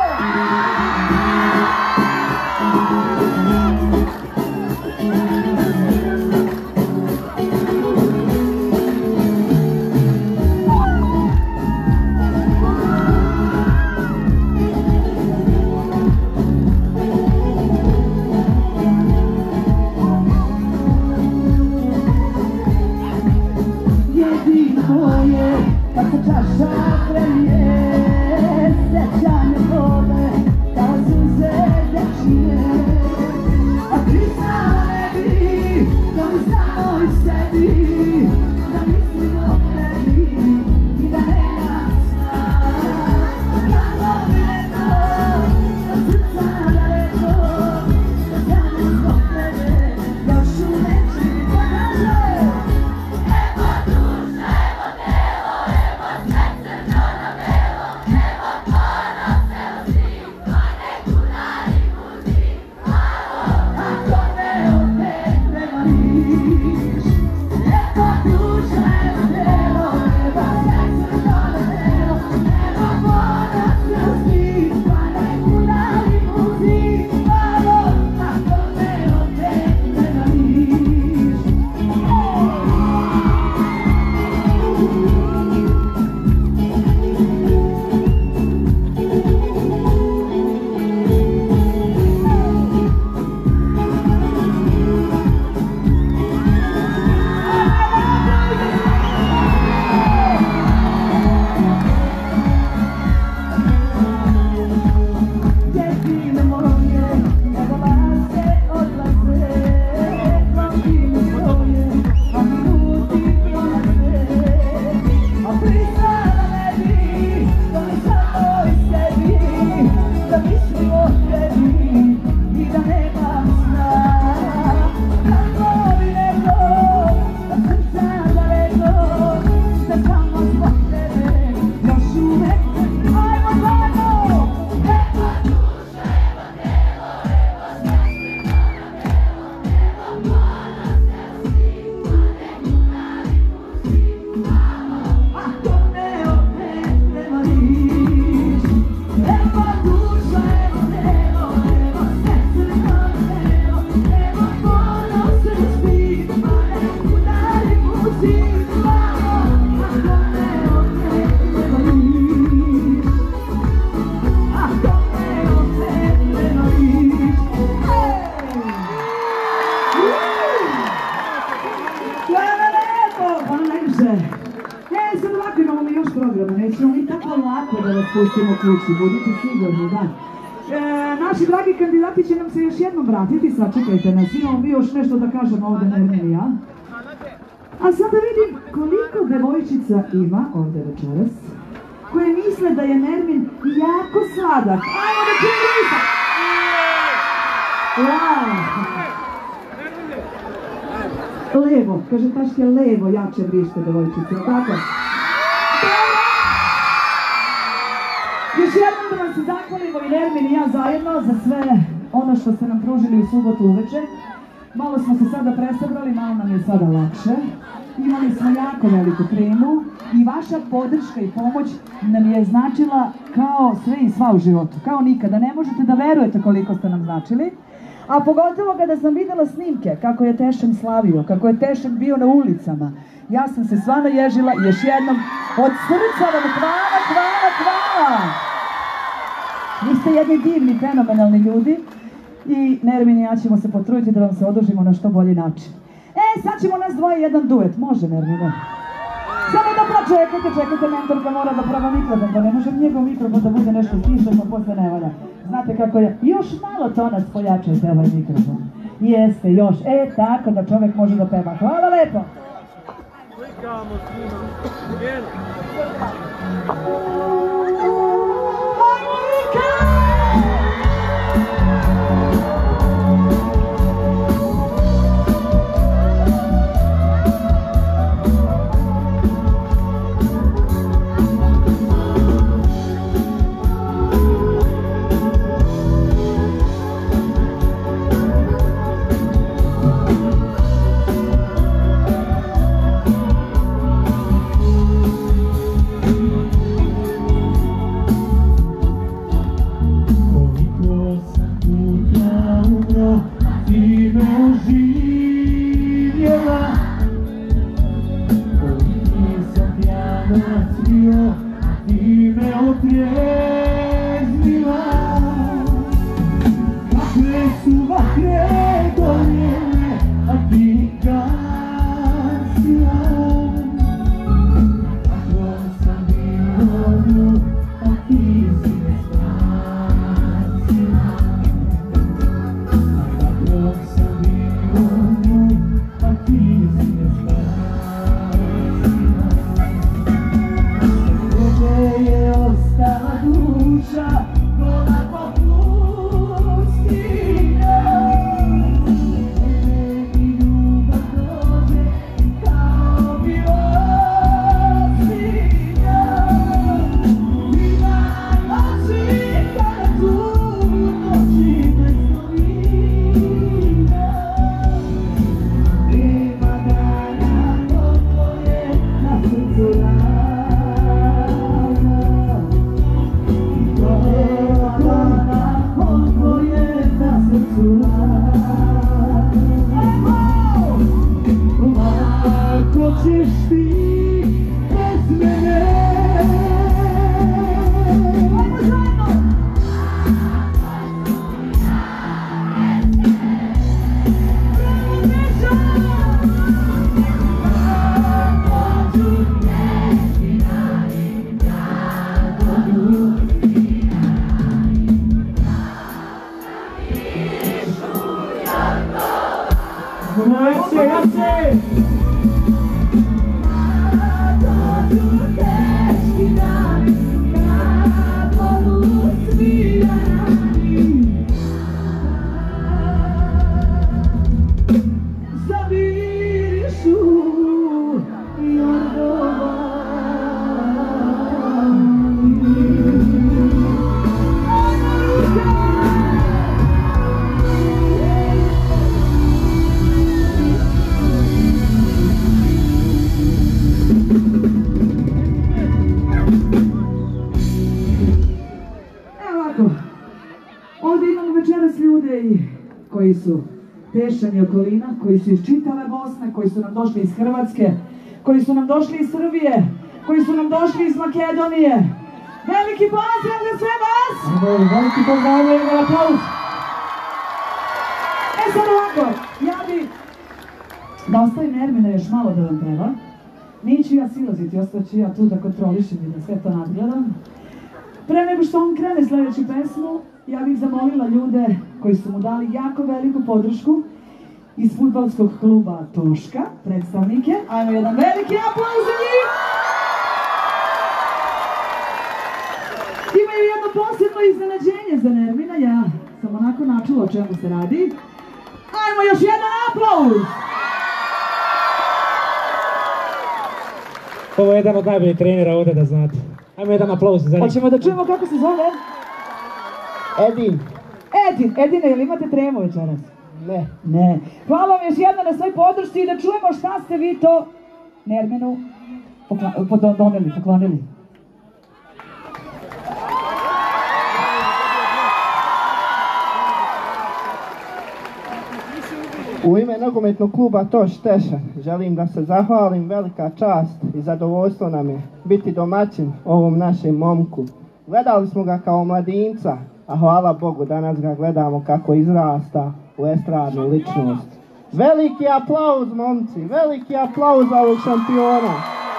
Kad se čaša prelije, sjećanje vode, kao suze dječije. A priznao ne bi, da mi samoj sebi, da mislim o tebi i da nema sna. Kako bi ne to, da srca daleko, da sjane zbog tebe, još u neći pokaže. Evo duša, evo telo, evo sve crno na belo, evo ponos, evo svim, pa neku naliku svim. programa, nećemo mi tako lako da vas pustimo kući, budite sigurni, da. E, naši dragi kandidati će nam se još jednom vratiti, sačekajte nas, imamo mi još nešto da kažemo ovdje Nermin i ja. A sada vidim koliko devojčica ima ovdje večeras, koje misle da je Nermin jako sladak. Ajmo da čujem Risa! Levo, kaže Taške, levo, jače vrište devojčice, tako? Još jednom da vam se zahvalimo i Nermin i ja zajedno za sve ono što ste nam pružili u subotu uveče. Malo smo se sada presabrali, malo nam je sada lakše. Imali smo jako veliku tremu i vaša podrška i pomoć nam je značila kao sve i sva u životu, kao nikada. Ne možete da verujete koliko ste nam značili. A pogotovo kada sam vidjela snimke kako je Tešan slavio, kako je Tešan bio na ulicama, ja sam se sva naježila i još jednom od srca vam hvala, hvala, hvala! Vi ste jedni divni, fenomenalni ljudi i Nermin i ja ćemo se potruditi da vam se odužimo na što bolji način. E, sad ćemo nas dvoje jedan duet, može Nermine? Samo da počekajte, čekajte, mentorka mora da prava mikrofon, pa ne može njegov mikrofon da bude nešto stišan, pa posle ne valja. Znate kako je, još malo tonac pojačajte ovaj mikrofon. Jeste, još, e, tako da čovjek može da peva. Hvala lepo! Slikamo svima! koji su Tešan i okolina, koji su iz čitave Bosne, koji su nam došli iz Hrvatske, koji su nam došli iz Srbije, koji su nam došli iz Makedonije. Veliki pozdrav za sve vas! Veliki pozdrav i jedan aplauz! E sad ovako, ja bi da ostavim Nermina još malo da vam peva, Neću ja silaziti, ostaću ja tu da kontrolišem i da sve to nadgledam. Pre nego što on krene sljedeću pesmu, ja bih zamolila ljude koji su mu dali jako veliku podršku iz fudbalskog kluba Toška, predstavnike. Ajmo jedan veliki aplauz za njih! Imaju jedno posebno iznenađenje za Nermina, ja sam onako načula o čemu se radi. Ajmo još jedan aplauz! Ovo je jedan od najboljih trenera ovdje, da znate. Ajmo jedan aplauz za njih. Hoćemo da čujemo kako se zove? Edin. Edin, Edine, jel imate tremu večeras? Ne. Ne. Hvala vam još jedno na svoj podršci i da čujemo šta ste vi to Nerminu doneli, poklonili. U ime nogometnog kluba Toš Teša želim da se zahvalim, velika čast i zadovoljstvo nam je biti domaćin ovom našem momku. Gledali smo ga kao mladinca, a hvala Bogu danas ga gledamo kako izrasta u estradnu ličnost. Veliki aplauz momci, veliki aplauz za ovog šampiona.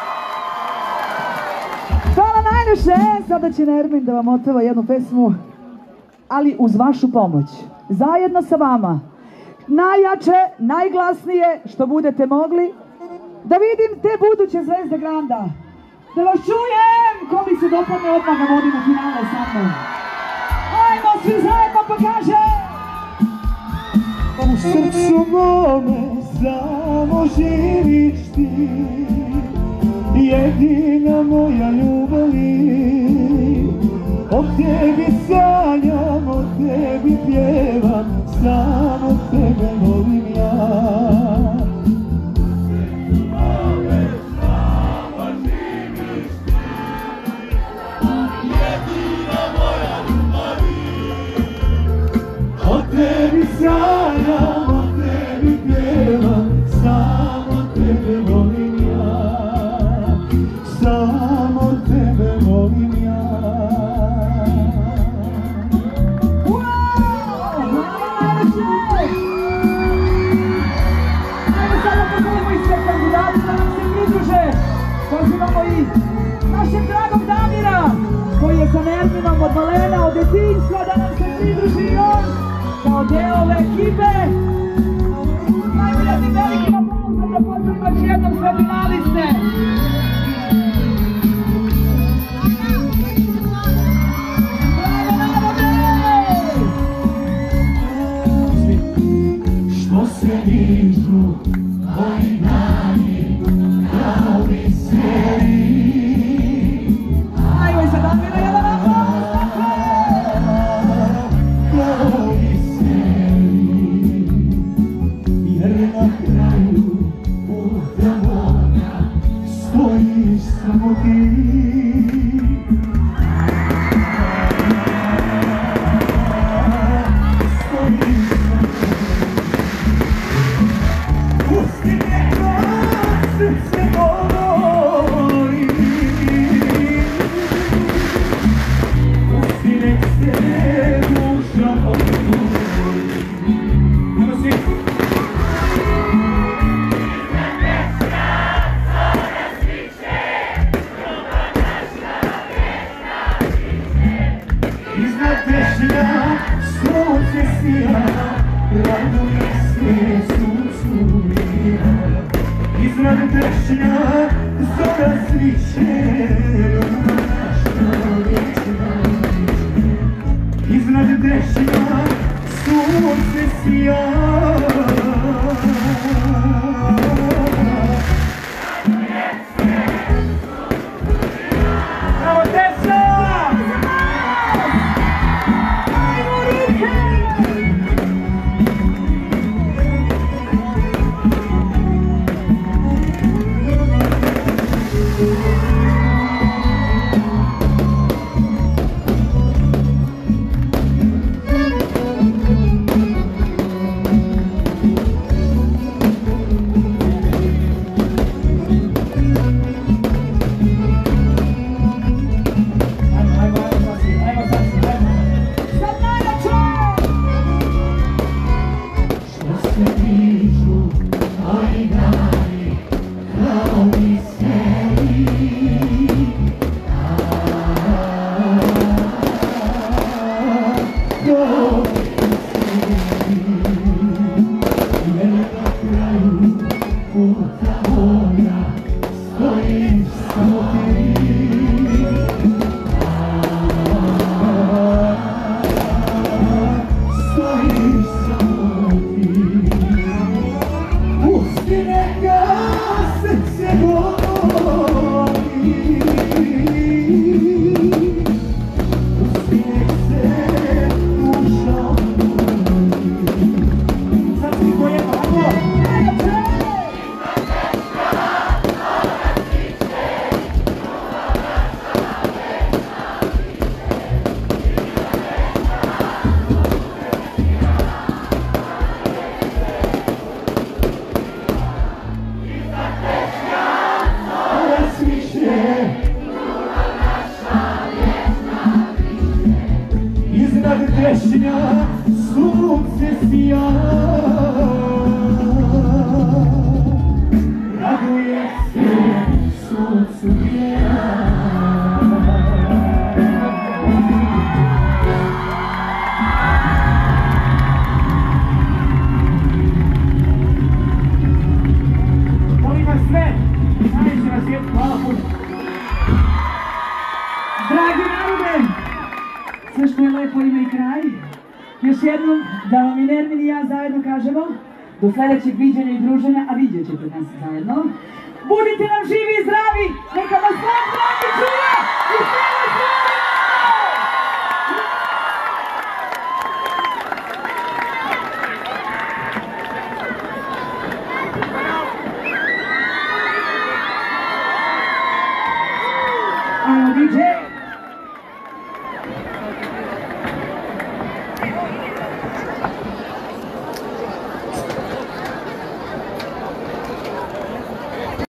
Hvala najljepše, sada će Nermin da vam otpeva jednu pesmu, ali uz vašu pomoć, zajedno sa vama. Najjače, najglasnije što budete mogli, da vidim te buduće zvezde Granda, da vas čujem, ko mi se dopadne odmah ga vodim u finale sa mnom. Ajmo svi zajedno pa kaže! U srcu mome samo živiš ti, jedina moja ljubavi. O tebi sanjam, o tebi pjevam, samo tebe volim ja. O tebi sanjam, o tebi pjevam, samo tebe volim ja. Samo tebe volim ja. Pozivamo i našeg dragog Damira, koji je sa Nerminom od malena, od detinjstva, da nam se pridruži i on kao deo ove ekipe. Ajmo jednim velikim aplauzom da pozdravimo još jednom sve finaliste. Bravo narode! Što se nižu moji dani, kao veseli. Ajmo i sa Damira jedan aplauz! Kao veseli, jer na kraju puta moga stojiš samo ti. Stojiš samo ti. Pusti me kroz srce boli, pusti nek se duša otvori. Ajmo svi! Iznad tešnja sunce sija, raduje se suncu mira. Iznad tešnja zora sviće, naša vječna. Iznad tešnja sunce sija. Bravo Tesla! svijetu. Hvala puno. Dragi narode, sve što je lepo ima i kraj. Još jednom da vam i Nermin i ja zajedno kažemo do sljedećeg viđenja i druženja, a vidjet ćete nas zajedno. Budite nam živi i zdravi, neka vas Bog dragi čuva i sve vas volimo! Ajmo, D J!